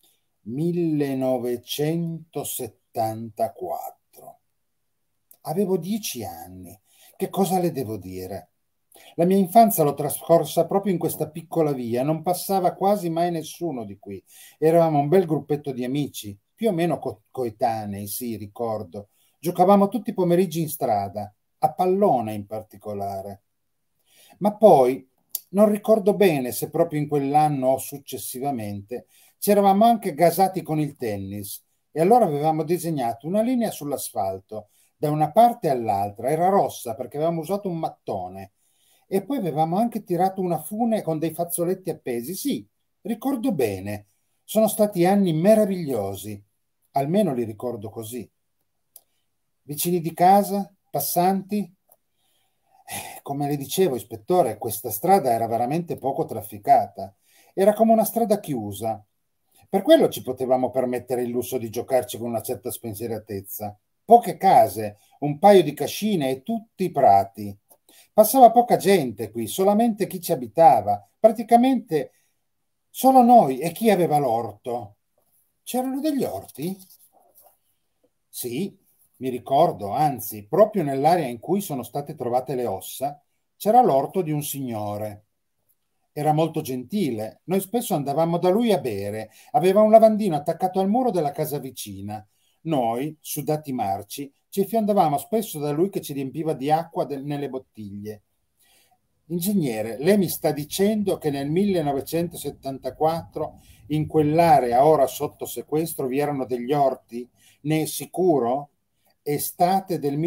1974. Avevo 10 anni. Che cosa le devo dire? La mia infanzia l'ho trascorsa proprio in questa piccola via, non passava quasi mai nessuno di qui. Eravamo un bel gruppetto di amici, più o meno coetanei, sì, ricordo. Giocavamo tutti i pomeriggi in strada, a pallone in particolare. Ma poi non ricordo bene se proprio in quell'anno o successivamente ci eravamo anche gasati con il tennis e allora avevamo disegnato una linea sull'asfalto da una parte all'altra, era rossa perché avevamo usato un mattone e poi avevamo anche tirato una fune con dei fazzoletti appesi. Sì, ricordo bene, sono stati anni meravigliosi, almeno li ricordo così. Vicini di casa, passanti? Come le dicevo, ispettore, questa strada era veramente poco trafficata. Era come una strada chiusa. Per quello ci potevamo permettere il lusso di giocarci con una certa spensieratezza. Poche case, un paio di cascine e tutti i prati. Passava poca gente qui, solamente chi ci abitava. Praticamente solo noi e chi aveva l'orto. C'erano degli orti? Sì, mi ricordo, anzi, proprio nell'area in cui sono state trovate le ossa, c'era l'orto di un signore. Era molto gentile. Noi spesso andavamo da lui a bere. Aveva un lavandino attaccato al muro della casa vicina. Noi, sudati marci, ci fiondavamo spesso da lui che ci riempiva di acqua nelle bottiglie. Ingegnere, lei mi sta dicendo che nel 1974 in quell'area ora sotto sequestro vi erano degli orti? Ne è sicuro? Estate del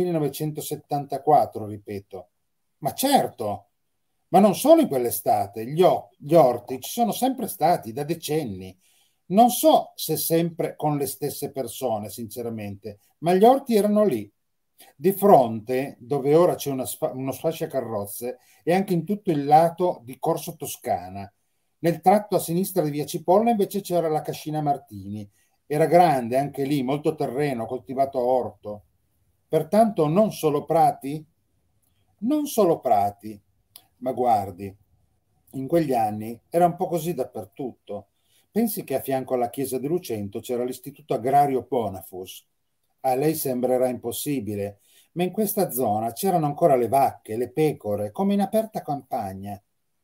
1974, ripeto. Ma certo, ma non solo in quell'estate, gli orti ci sono sempre stati da decenni. Non so se sempre con le stesse persone, sinceramente, ma gli orti erano lì. Di fronte, dove ora c'è uno sfasciacarrozze, e anche in tutto il lato di Corso Toscana. Nel tratto a sinistra di Via Cipolla invece c'era la Cascina Martini. Era grande anche lì, molto terreno, coltivato a orto. Pertanto non solo prati? Non solo prati, ma guardi, in quegli anni era un po' così dappertutto. Pensi che a fianco alla chiesa di Lucento c'era l'istituto agrario Bonafus. A lei sembrerà impossibile, ma in questa zona c'erano ancora le vacche, le pecore, come in aperta campagna.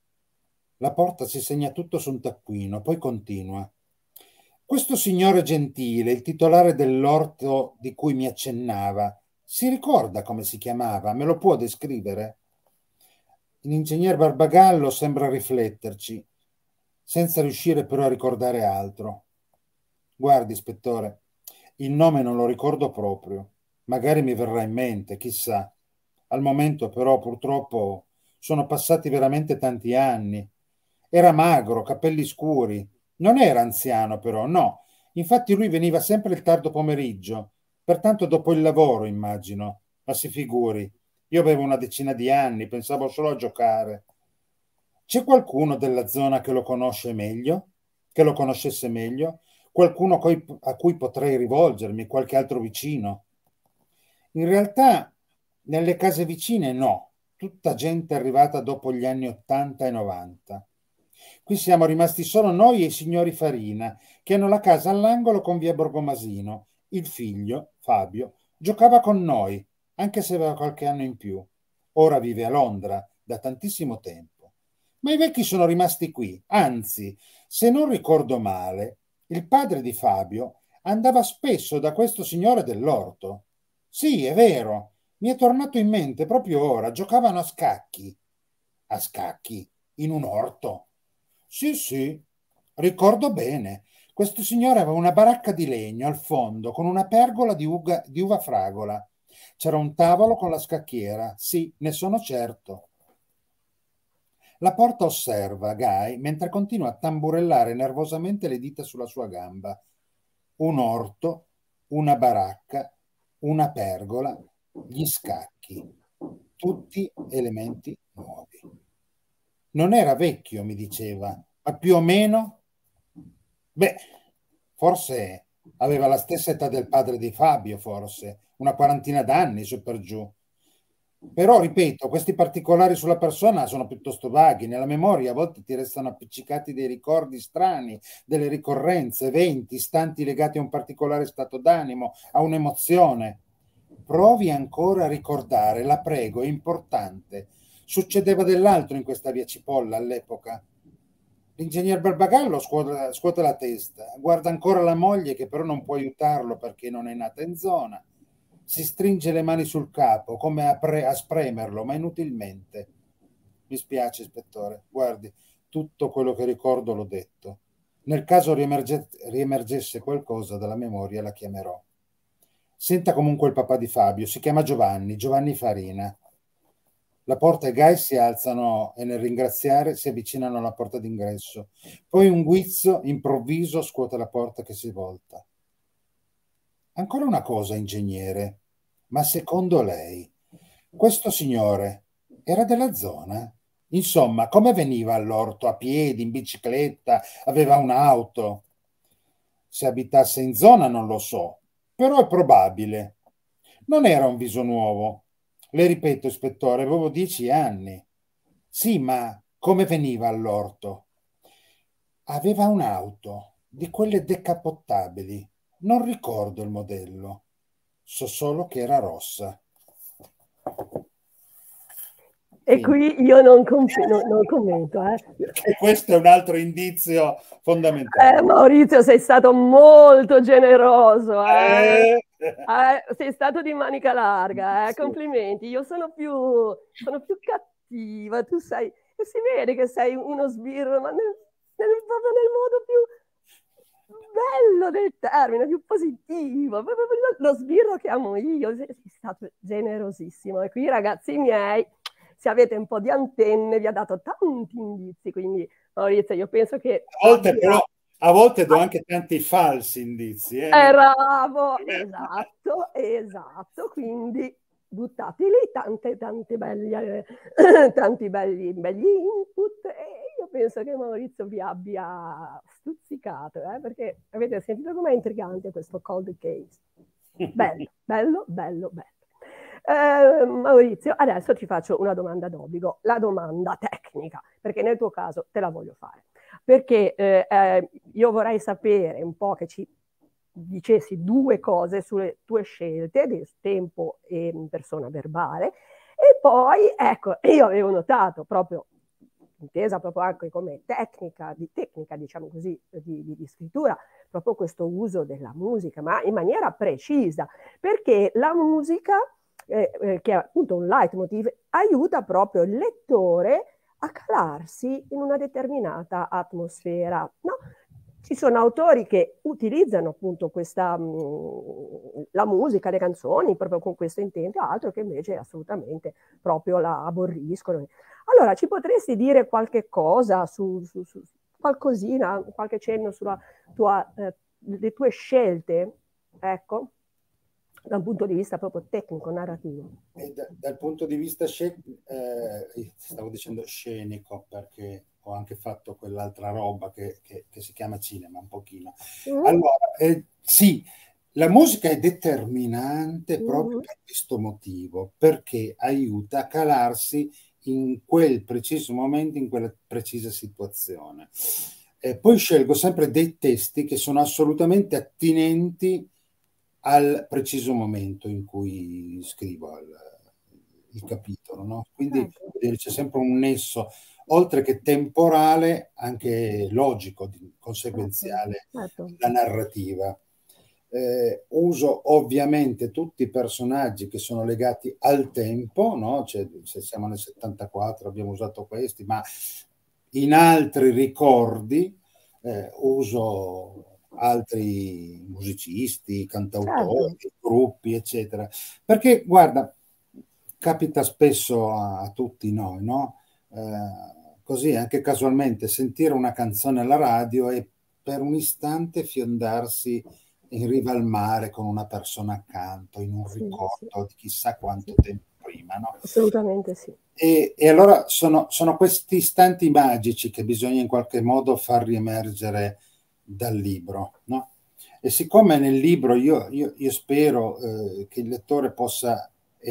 La porta si segna tutto su un taccuino, poi continua. Questo signore gentile, il titolare dell'orto di cui mi accennava, si ricorda come si chiamava? Me lo può descrivere? L'ingegner Barbagallo sembra rifletterci, senza riuscire però a ricordare altro. Guardi, ispettore, il nome non lo ricordo proprio. Magari mi verrà in mente, chissà. Al momento però purtroppo sono passati veramente tanti anni. Era magro, capelli scuri. Non era anziano però, no. Infatti lui veniva sempre il tardo pomeriggio, pertanto dopo il lavoro, immagino. Ma si figuri, io avevo una decina di anni, pensavo solo a giocare. C'è qualcuno della zona che lo conosce meglio? Che lo conoscesse meglio? Qualcuno a cui potrei rivolgermi, qualche altro vicino? In realtà, nelle case vicine no, tutta gente arrivata dopo gli anni 80 e 90. Qui siamo rimasti solo noi e i signori Farina, che hanno la casa all'angolo con via Borgomasino. Il figlio, Fabio, giocava con noi, anche se aveva qualche anno in più. Ora vive a Londra da tantissimo tempo. Ma i vecchi sono rimasti qui, anzi, se non ricordo male, il padre di Fabio andava spesso da questo signore dell'orto. Sì, è vero, mi è tornato in mente proprio ora, giocavano a scacchi. A scacchi? In un orto? Sì, sì, ricordo bene. Questo signore aveva una baracca di legno al fondo con una pergola di uva fragola. C'era un tavolo con la scacchiera. Sì, ne sono certo. La porta osserva Guy mentre continua a tamburellare nervosamente le dita sulla sua gamba. Un orto, una baracca, una pergola, gli scacchi. Tutti elementi nuovi. Non era vecchio, mi diceva, ma più o meno. Beh, forse aveva la stessa età del padre di Fabio, forse, una quarantina d'anni su per giù. Però, ripeto, questi particolari sulla persona sono piuttosto vaghi. Nella memoria a volte ti restano appiccicati dei ricordi strani, delle ricorrenze, eventi, istanti legati a un particolare stato d'animo, a un'emozione. Provi ancora a ricordare, la prego, è importante. Succedeva dell'altro in questa via Cipolla all'epoca. L'ingegner Barbagallo scuote la testa, guarda ancora la moglie che però non può aiutarlo perché non è nata in zona. Si stringe le mani sul capo come a spremerlo, ma inutilmente. Mi spiace, ispettore. Guardi, tutto quello che ricordo l'ho detto. Nel caso riemergesse qualcosa dalla memoria, la chiamerò. Senta comunque il papà di Fabio, si chiama Giovanni, Giovanni Farina. La porta e Guy si alzano e nel ringraziare si avvicinano alla porta d'ingresso. Poi un guizzo improvviso scuote la porta che si volta. Ancora una cosa, ingegnere, ma secondo lei, questo signore era della zona? Insomma, come veniva all'orto? A piedi, in bicicletta? Aveva un'auto? Se abitasse in zona non lo so, però è probabile. Non era un viso nuovo. Le ripeto, ispettore, avevo 10 anni. Sì, ma come veniva all'orto? Aveva un'auto, di quelle decappottabili. Non ricordo il modello. So solo che era rossa.
E qui io non commento.
E questo è un altro indizio fondamentale.
Maurizio, sei stato molto generoso.
Eh.
Sei stato di manica larga.
Sì.
Complimenti. Io sono più cattiva. Tu sei, e si vede che sei uno sbirro, ma proprio nel modo più... bello del termine, più positivo, proprio lo sbirro che amo io, sei stato generosissimo. E qui ragazzi miei, se avete un po' di antenne, vi ha dato tanti indizi, quindi Maurizio, io penso che
A volte
abbia...
però, a volte do anche tanti falsi indizi.
Bravo, esatto, esatto, quindi buttati lì tanti belli input e io penso che Maurizio vi abbia stuzzicato, perché avete sentito com'è intrigante questo cold case. Bello, bello, bello, bello. Maurizio, adesso ti faccio una domanda d'obbligo, la domanda tecnica, perché nel tuo caso te la voglio fare. Perché io vorrei sapere un po' che ci dicessi due cose sulle tue scelte del tempo e persona verbale e poi ecco io avevo notato proprio intesa proprio anche come tecnica diciamo così di scrittura proprio questo uso della musica ma in maniera precisa perché la musica che è appunto un leitmotiv aiuta proprio il lettore a calarsi in una determinata atmosfera, no? Ci sono autori che utilizzano appunto la musica, le canzoni proprio con questo intento, altro che invece assolutamente proprio la aborriscono. Allora, ci potresti dire qualche cosa su qualcosina, qualche cenno le tue scelte, ecco, da un punto di vista proprio tecnico, narrativo.
Dal punto di vista stavo dicendo scenico perché ho anche fatto quell'altra roba che si chiama cinema un pochino. Allora, sì, la musica è determinante proprio per questo motivo, perché aiuta a calarsi in quel preciso momento, in quella precisa situazione. Poi scelgo sempre dei testi che sono assolutamente attinenti al preciso momento in cui scrivo il capitolo, no? Quindi c'è sempre un nesso, oltre che temporale, anche logico, conseguenziale alla narrativa. Uso ovviamente tutti i personaggi che sono legati al tempo, no? Cioè, se siamo nel 74 abbiamo usato questi, ma in altri ricordi uso altri musicisti, cantautori, gruppi, eccetera. Perché, guarda, capita spesso a tutti noi, no? Così anche casualmente sentire una canzone alla radio e per un istante fiondarsi in riva al mare con una persona accanto, in un ricordo di chissà quanto tempo prima, no?
Assolutamente sì.
E allora sono questi istanti magici che bisogna in qualche modo far riemergere dal libro, no? E siccome nel libro io spero che il lettore possa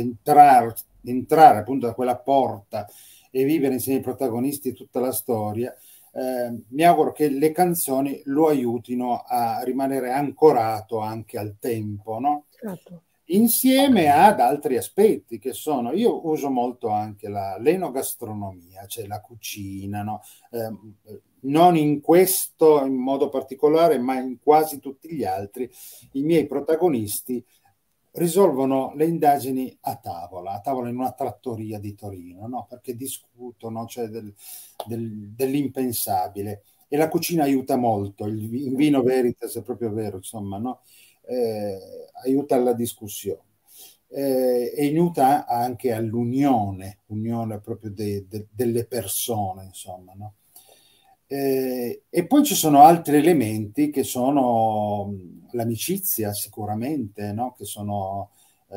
entrare appunto da quella porta e vivere insieme ai protagonisti tutta la storia, mi auguro che le canzoni lo aiutino a rimanere ancorato anche al tempo, no?
Certo.
Insieme ad altri aspetti che sono, io uso molto anche l'enogastronomia, cioè la cucina, no? Non in questo in modo particolare, ma in quasi tutti gli altri, i miei protagonisti risolvono le indagini a tavola in una trattoria di Torino, no? Perché discutono, cioè dell'impensabile. E la cucina aiuta molto, in vino veritas è proprio vero, insomma, no? Aiuta alla discussione e aiuta anche all'unione proprio delle persone, insomma, no? E poi ci sono altri elementi che sono l'amicizia sicuramente, no? Che sono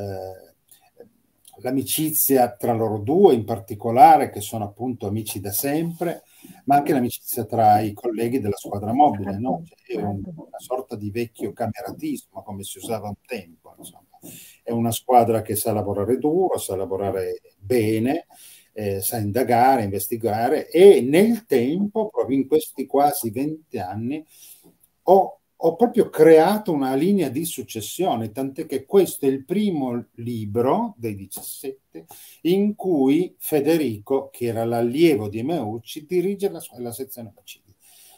l'amicizia tra loro due in particolare, che sono appunto amici da sempre, ma anche l'amicizia tra i colleghi della squadra mobile, no? Cioè, è una sorta di vecchio cameratismo, come si usava un tempo, insomma. È una squadra che sa lavorare duro, sa lavorare bene, sa indagare, investigare e nel tempo, proprio in questi quasi 20 anni, ho proprio creato una linea di successione, tant'è che questo è il primo libro dei 17 in cui Federico, che era l'allievo di Meucci, dirige la sezione omicidi.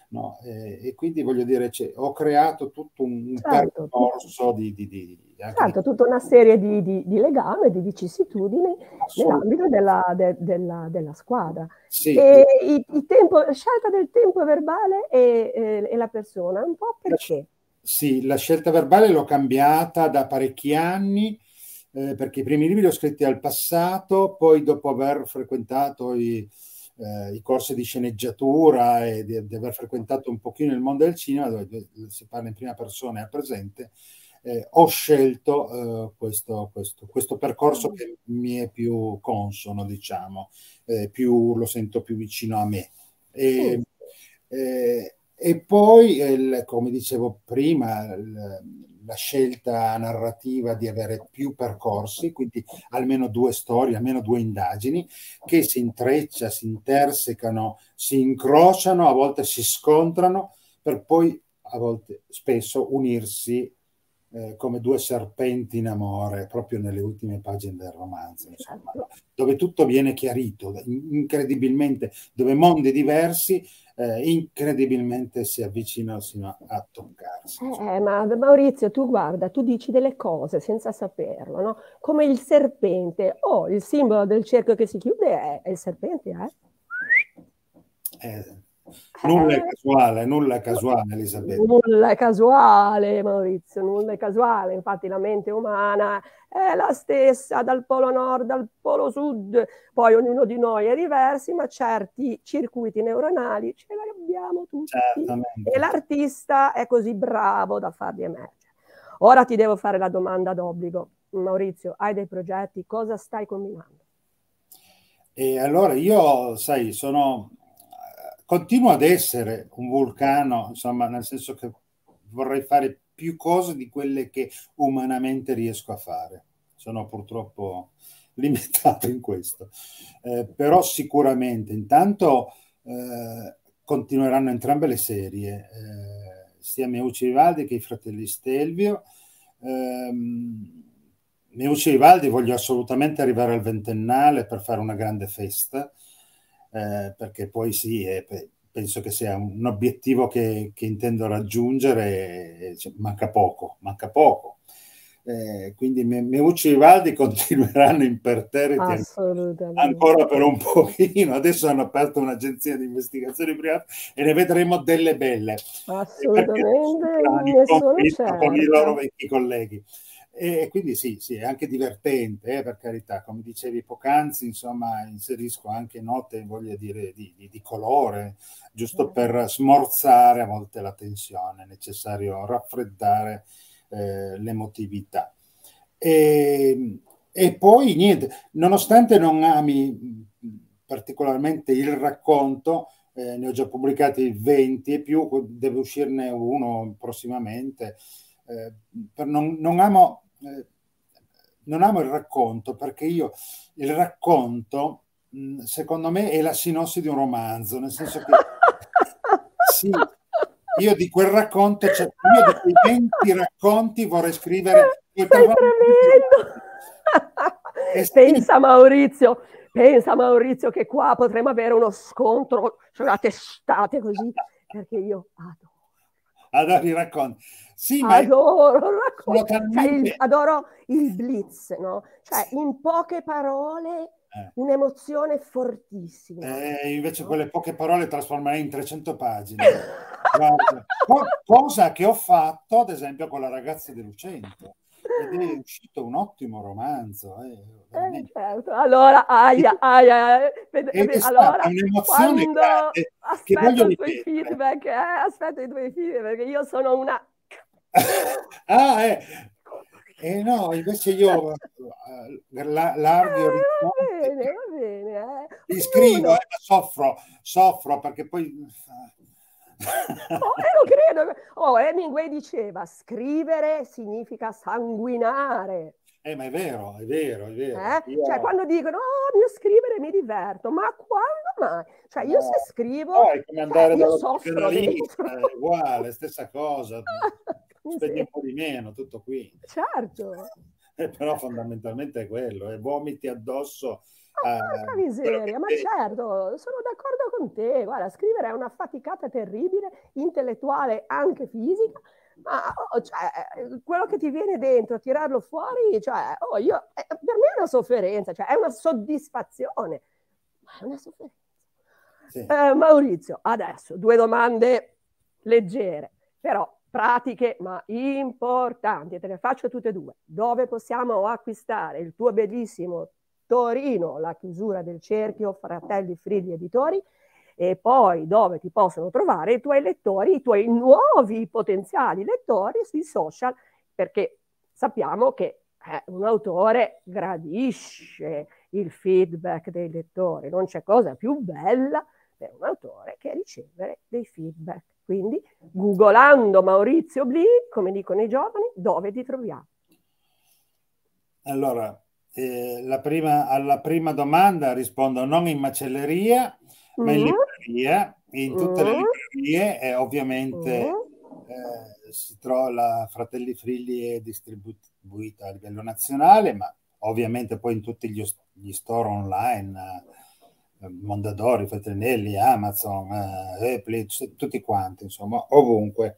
no? E quindi voglio dire, ho creato tutto un
Certo,
percorso anche di
certo, tutta una serie di legami, di vicissitudini nell'ambito
assolutamente.
della squadra.
Sì,
E la scelta del tempo verbale e la persona, un po'
la,
perché?
sì, la scelta verbale l'ho cambiata da parecchi anni, perché i primi libri li ho scritti al passato, poi dopo aver frequentato i corsi di sceneggiatura e di aver frequentato un pochino il mondo del cinema, dove si parla in prima persona e al presente, ho scelto questo percorso che mi è più consono, diciamo, lo sento più vicino a me.
Sì,
E, e poi, come dicevo prima, la scelta narrativa di avere più percorsi, quindi almeno due storie, almeno due indagini, che si intrecciano, si intersecano, si incrociano, a volte si scontrano, per poi, a volte, spesso, unirsi come due serpenti in amore, proprio nelle ultime pagine del romanzo, insomma,
certo.
dove tutto viene chiarito, incredibilmente, dove mondi diversi incredibilmente si avvicinano sino a toccarsi.
Ma Maurizio, tu guarda, tu dici delle cose senza saperlo, no? Come il serpente. Oh, il simbolo del cerchio che si chiude è il serpente, eh?
Eh,
Eh,
nulla è casuale, Elisabetta.
Nulla è casuale, Maurizio, nulla è casuale. Infatti la mente umana è la stessa dal polo nord al polo sud. Poi ognuno di noi è diverso, ma certi circuiti neuronali ce li abbiamo tutti. E
Certamente.
l'artista è così bravo da farli emergere. Ora ti devo fare la domanda d'obbligo. Maurizio, hai dei progetti? Cosa stai combinando?
E allora io, sai, continuo ad essere un vulcano, insomma, nel senso che vorrei fare più cose di quelle che umanamente riesco a fare. Sono purtroppo limitato in questo. Però sicuramente, intanto continueranno entrambe le serie, sia Meucci Vivaldi che i fratelli Stelvio. Meucci Vivaldi voglio assolutamente arrivare al ventennale per fare una grande festa, perché poi sì, penso che sia un obiettivo che intendo raggiungere, cioè, manca poco, manca poco. Quindi Meucci Vivaldi continueranno imperterriti
Assolutamente,
ancora per un pochino. Adesso hanno aperto un'agenzia di investigazioni private e ne vedremo delle belle, perché
assolutamente,
in
ne sono
conflitto con i loro
certa.
vecchi colleghi. E quindi sì, sì, è anche divertente, per carità, come dicevi poc'anzi, insomma, inserisco anche note, voglio dire, di colore, giusto per smorzare a volte la tensione, è necessario raffreddare l'emotività. E poi niente, nonostante non ami particolarmente il racconto, ne ho già pubblicati 20 e più, deve uscirne uno prossimamente. Eh, non amo il racconto perché il racconto, secondo me, è la sinossi di un romanzo, nel senso che sì, io di quel racconto, cioè io di quei 20 racconti vorrei scrivere
Sei tremendo!
sì,
Pensa Maurizio che qua potremmo avere uno scontro sulla testate così, perché io
adoro i racconti. Sì, ma
adoro il
sono
racconto, cioè
talmente...
adoro il blitz, no? Cioè in poche parole
eh,
un'emozione fortissima,
invece
no?
quelle poche parole trasformerei in 300 pagine. Guarda, cosa che ho fatto, ad esempio, con la ragazza di Lucento. Ed è uscito un ottimo romanzo, veramente.
Certo. Allora, aia, aia,
Ed è stata
allora,
un'emozione
quando
grande che voglio
aspetto i tuoi
ripetere.
feedback, aspetto i tuoi feedback, perché io sono una...
Ah, no, invece io larghi
Va
orizzonti,
bene, va bene.
li scrivo,
Ognuno,
ma soffro perché poi...
oh, non credo. Oh, Hemingway diceva, scrivere significa sanguinare.
Ma è vero, è vero, è vero.
Cioè, quando dicono, oh, io scrivere mi diverto, ma quando mai? Cioè, io se
No, no,
scrivo,
è come
cioè,
andare
io
dallo
soffro
psicanalista,
dentro.
è uguale, stessa cosa, spendi un
Sì,
po' di meno, tutto qui.
certo.
Però fondamentalmente è quello, vomiti addosso
Porca miseria, ma certo, sono d'accordo con te. Guarda, scrivere è una faticata terribile, intellettuale, anche fisica, ma cioè, quello che ti viene dentro, tirarlo fuori, cioè, per me è una sofferenza, cioè è una soddisfazione, ma è una sofferenza.
Sì.
Maurizio, adesso due domande leggere, però pratiche ma importanti, e te ne faccio tutte e due. Dove possiamo acquistare il tuo bellissimo Torino, la chiusura del cerchio, Fratelli Frilli Editori, e poi dove ti possono trovare i tuoi lettori, i tuoi nuovi potenziali lettori sui social, perché sappiamo che un autore gradisce il feedback dei lettori, non c'è cosa più bella per un autore che ricevere dei feedback. Quindi, googolando Maurizio Bli, come dicono i giovani, dove ti troviamo?
Allora, alla prima domanda rispondo non in macelleria, ma in
Mm,
libreria. In tutte le
mm,
librerie e ovviamente
mm.
si trova la Fratelli Frilli è distribuita a livello nazionale, ma ovviamente poi in tutti gli store online, Mondadori, Feltrinelli, Amazon, Apple, tutti quanti, insomma, ovunque.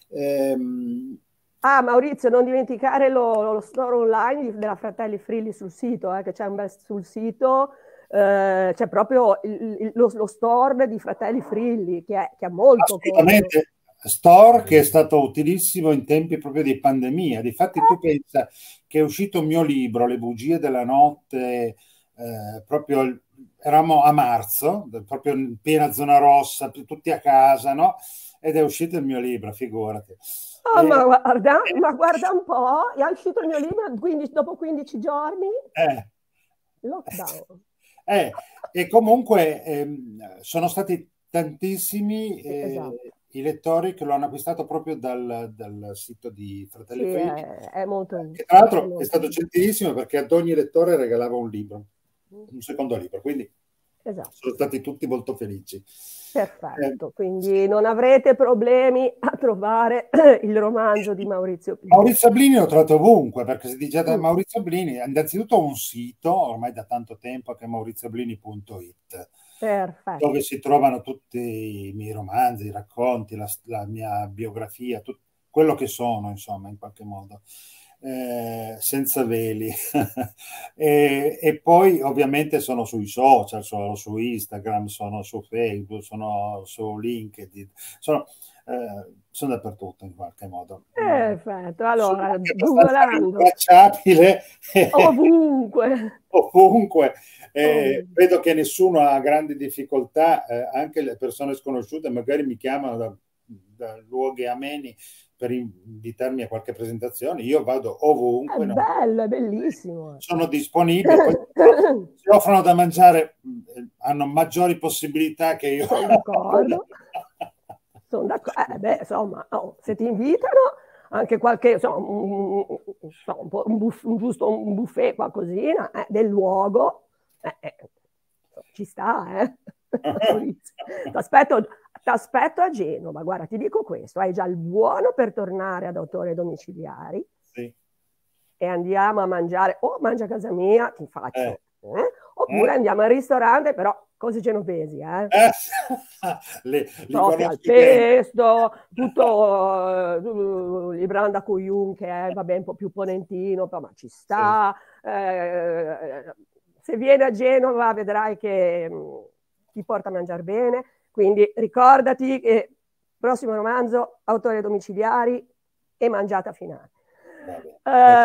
Ah, Maurizio, non dimenticare lo store online della Fratelli Frilli sul sito, che c'è un bel sul sito, c'è proprio lo store di Fratelli Frilli, che è molto comodo.
Assolutamente, store che è stato utilissimo in tempi proprio di pandemia. Difatti tu pensa che è uscito il mio libro, Le bugie della notte, eravamo a marzo, proprio in piena zona rossa, tutti a casa, no? Ed è uscito il mio libro, figurati.
Oh, ma guarda un po', è uscito il mio libro dopo 15 giorni,
eh,
lockdown.
e comunque sono stati tantissimi
Sì, esatto.
i lettori che lo hanno acquistato proprio dal sito di
Sì,
Fratelli Frilli,
è molto
che tra
utile, è
l'altro è
molto
stato
utile.
gentilissimo perché ad ogni lettore regalava un libro, un secondo libro, quindi
Esatto.
sono stati tutti molto felici.
Perfetto, quindi non avrete problemi a trovare il romanzo di Maurizio Plini.
Maurizio Blini l'ho trovato ovunque, perché se digita
Mm,
Maurizio Blini, innanzitutto ho un sito, ormai da tanto tempo, che è maurizioblini.it, dove
perfetto.
si trovano tutti i miei romanzi, i racconti, la mia biografia, quello che sono, insomma, in qualche modo, senza veli. E poi ovviamente sono sui social, sono su Instagram, sono su Facebook, sono su LinkedIn, sono dappertutto in qualche modo.
Perfetto,
Sono
allora,
anche abbastanza
googolando,
rintracciabile
ovunque,
ovunque.
ovunque.
Vedo che nessuno ha grandi difficoltà, anche le persone sconosciute magari mi chiamano da luoghi ameni per invitarmi a qualche presentazione. Io vado
È
ovunque,
bello, è bellissimo.
sono disponibile. Poi si offrono da mangiare, hanno maggiori possibilità che io.
Sono d'accordo. Sono d'accordo. Beh, insomma, se ti invitano, anche qualche, insomma, giusto un buffet, qualcosina, del luogo, ci sta, Maurizio. T'aspetto a Genova, guarda, ti dico questo, hai già il buono per tornare ad autori domiciliari
Sì.
e andiamo a mangiare, o mangia a casa mia, ti
Eh,
faccio,
eh,
oppure andiamo al ristorante, però cose genovesi,
eh, li
proprio al
conosco bene.
pesto, tutto il branda couillon che è vabbè, un po' più ponentino, ma ci
Sì.
sta. Se vieni a Genova vedrai che ti porta a mangiare bene, quindi ricordati che prossimo romanzo, autori domiciliari e mangiata finale.
Vabbè.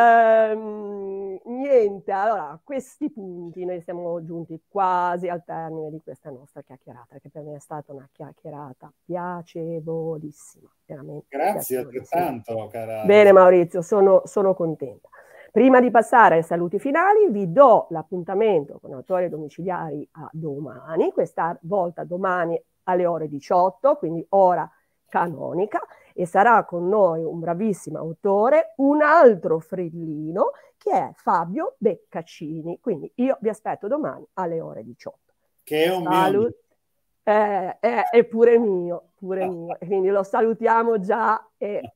Niente, allora, a questi punti noi siamo giunti quasi al termine di questa nostra chiacchierata, che per me è stata una chiacchierata piacevolissima, veramente
Grazie
piacevolissima.
altrettanto, cara
Bene
Alessandra.
Maurizio, sono contenta. Prima di passare ai saluti finali, vi do l'appuntamento con autori domiciliari a domani, questa volta domani alle ore 18, quindi ora canonica, e sarà con noi un bravissimo autore, un altro frillino, che è Fabio Beccaccini. Quindi io vi aspetto domani alle ore 18.
Che è un mio amico.
Salut. È pure mio, pure mio. Quindi lo salutiamo già e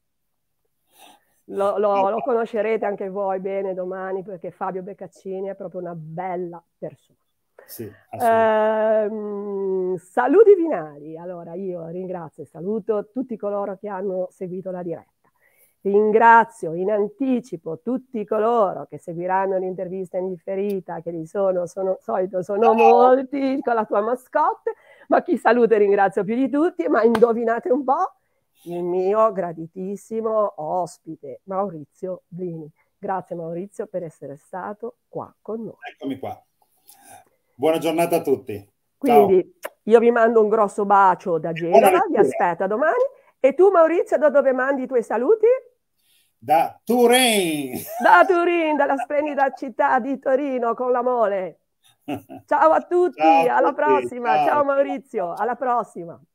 lo conoscerete anche voi bene domani perché Fabio Beccaccini è proprio una bella persona.
Sì, assolutamente.
Saluti finali. Allora, io ringrazio e saluto tutti coloro che hanno seguito la diretta. Ringrazio in anticipo tutti coloro che seguiranno l'intervista in differita, che di solito sono molti con la tua mascotte, ma chi saluto e ringrazio più di tutti, ma indovinate un po', il mio graditissimo ospite, Maurizio Blini. Grazie Maurizio per essere stato qua con noi.
Eccomi qua. Buona giornata a tutti.
Quindi
Ciao.
io vi mando un grosso bacio da Genova, vi aspetto domani. E tu Maurizio, da dove mandi i tuoi saluti?
Da Turin.
Da Turin, dalla splendida città di Torino con la mole. Ciao a tutti,
Ciao a
alla
tutti.
prossima.
Ciao,
Ciao
ciao,
Maurizio,
ciao.
alla prossima.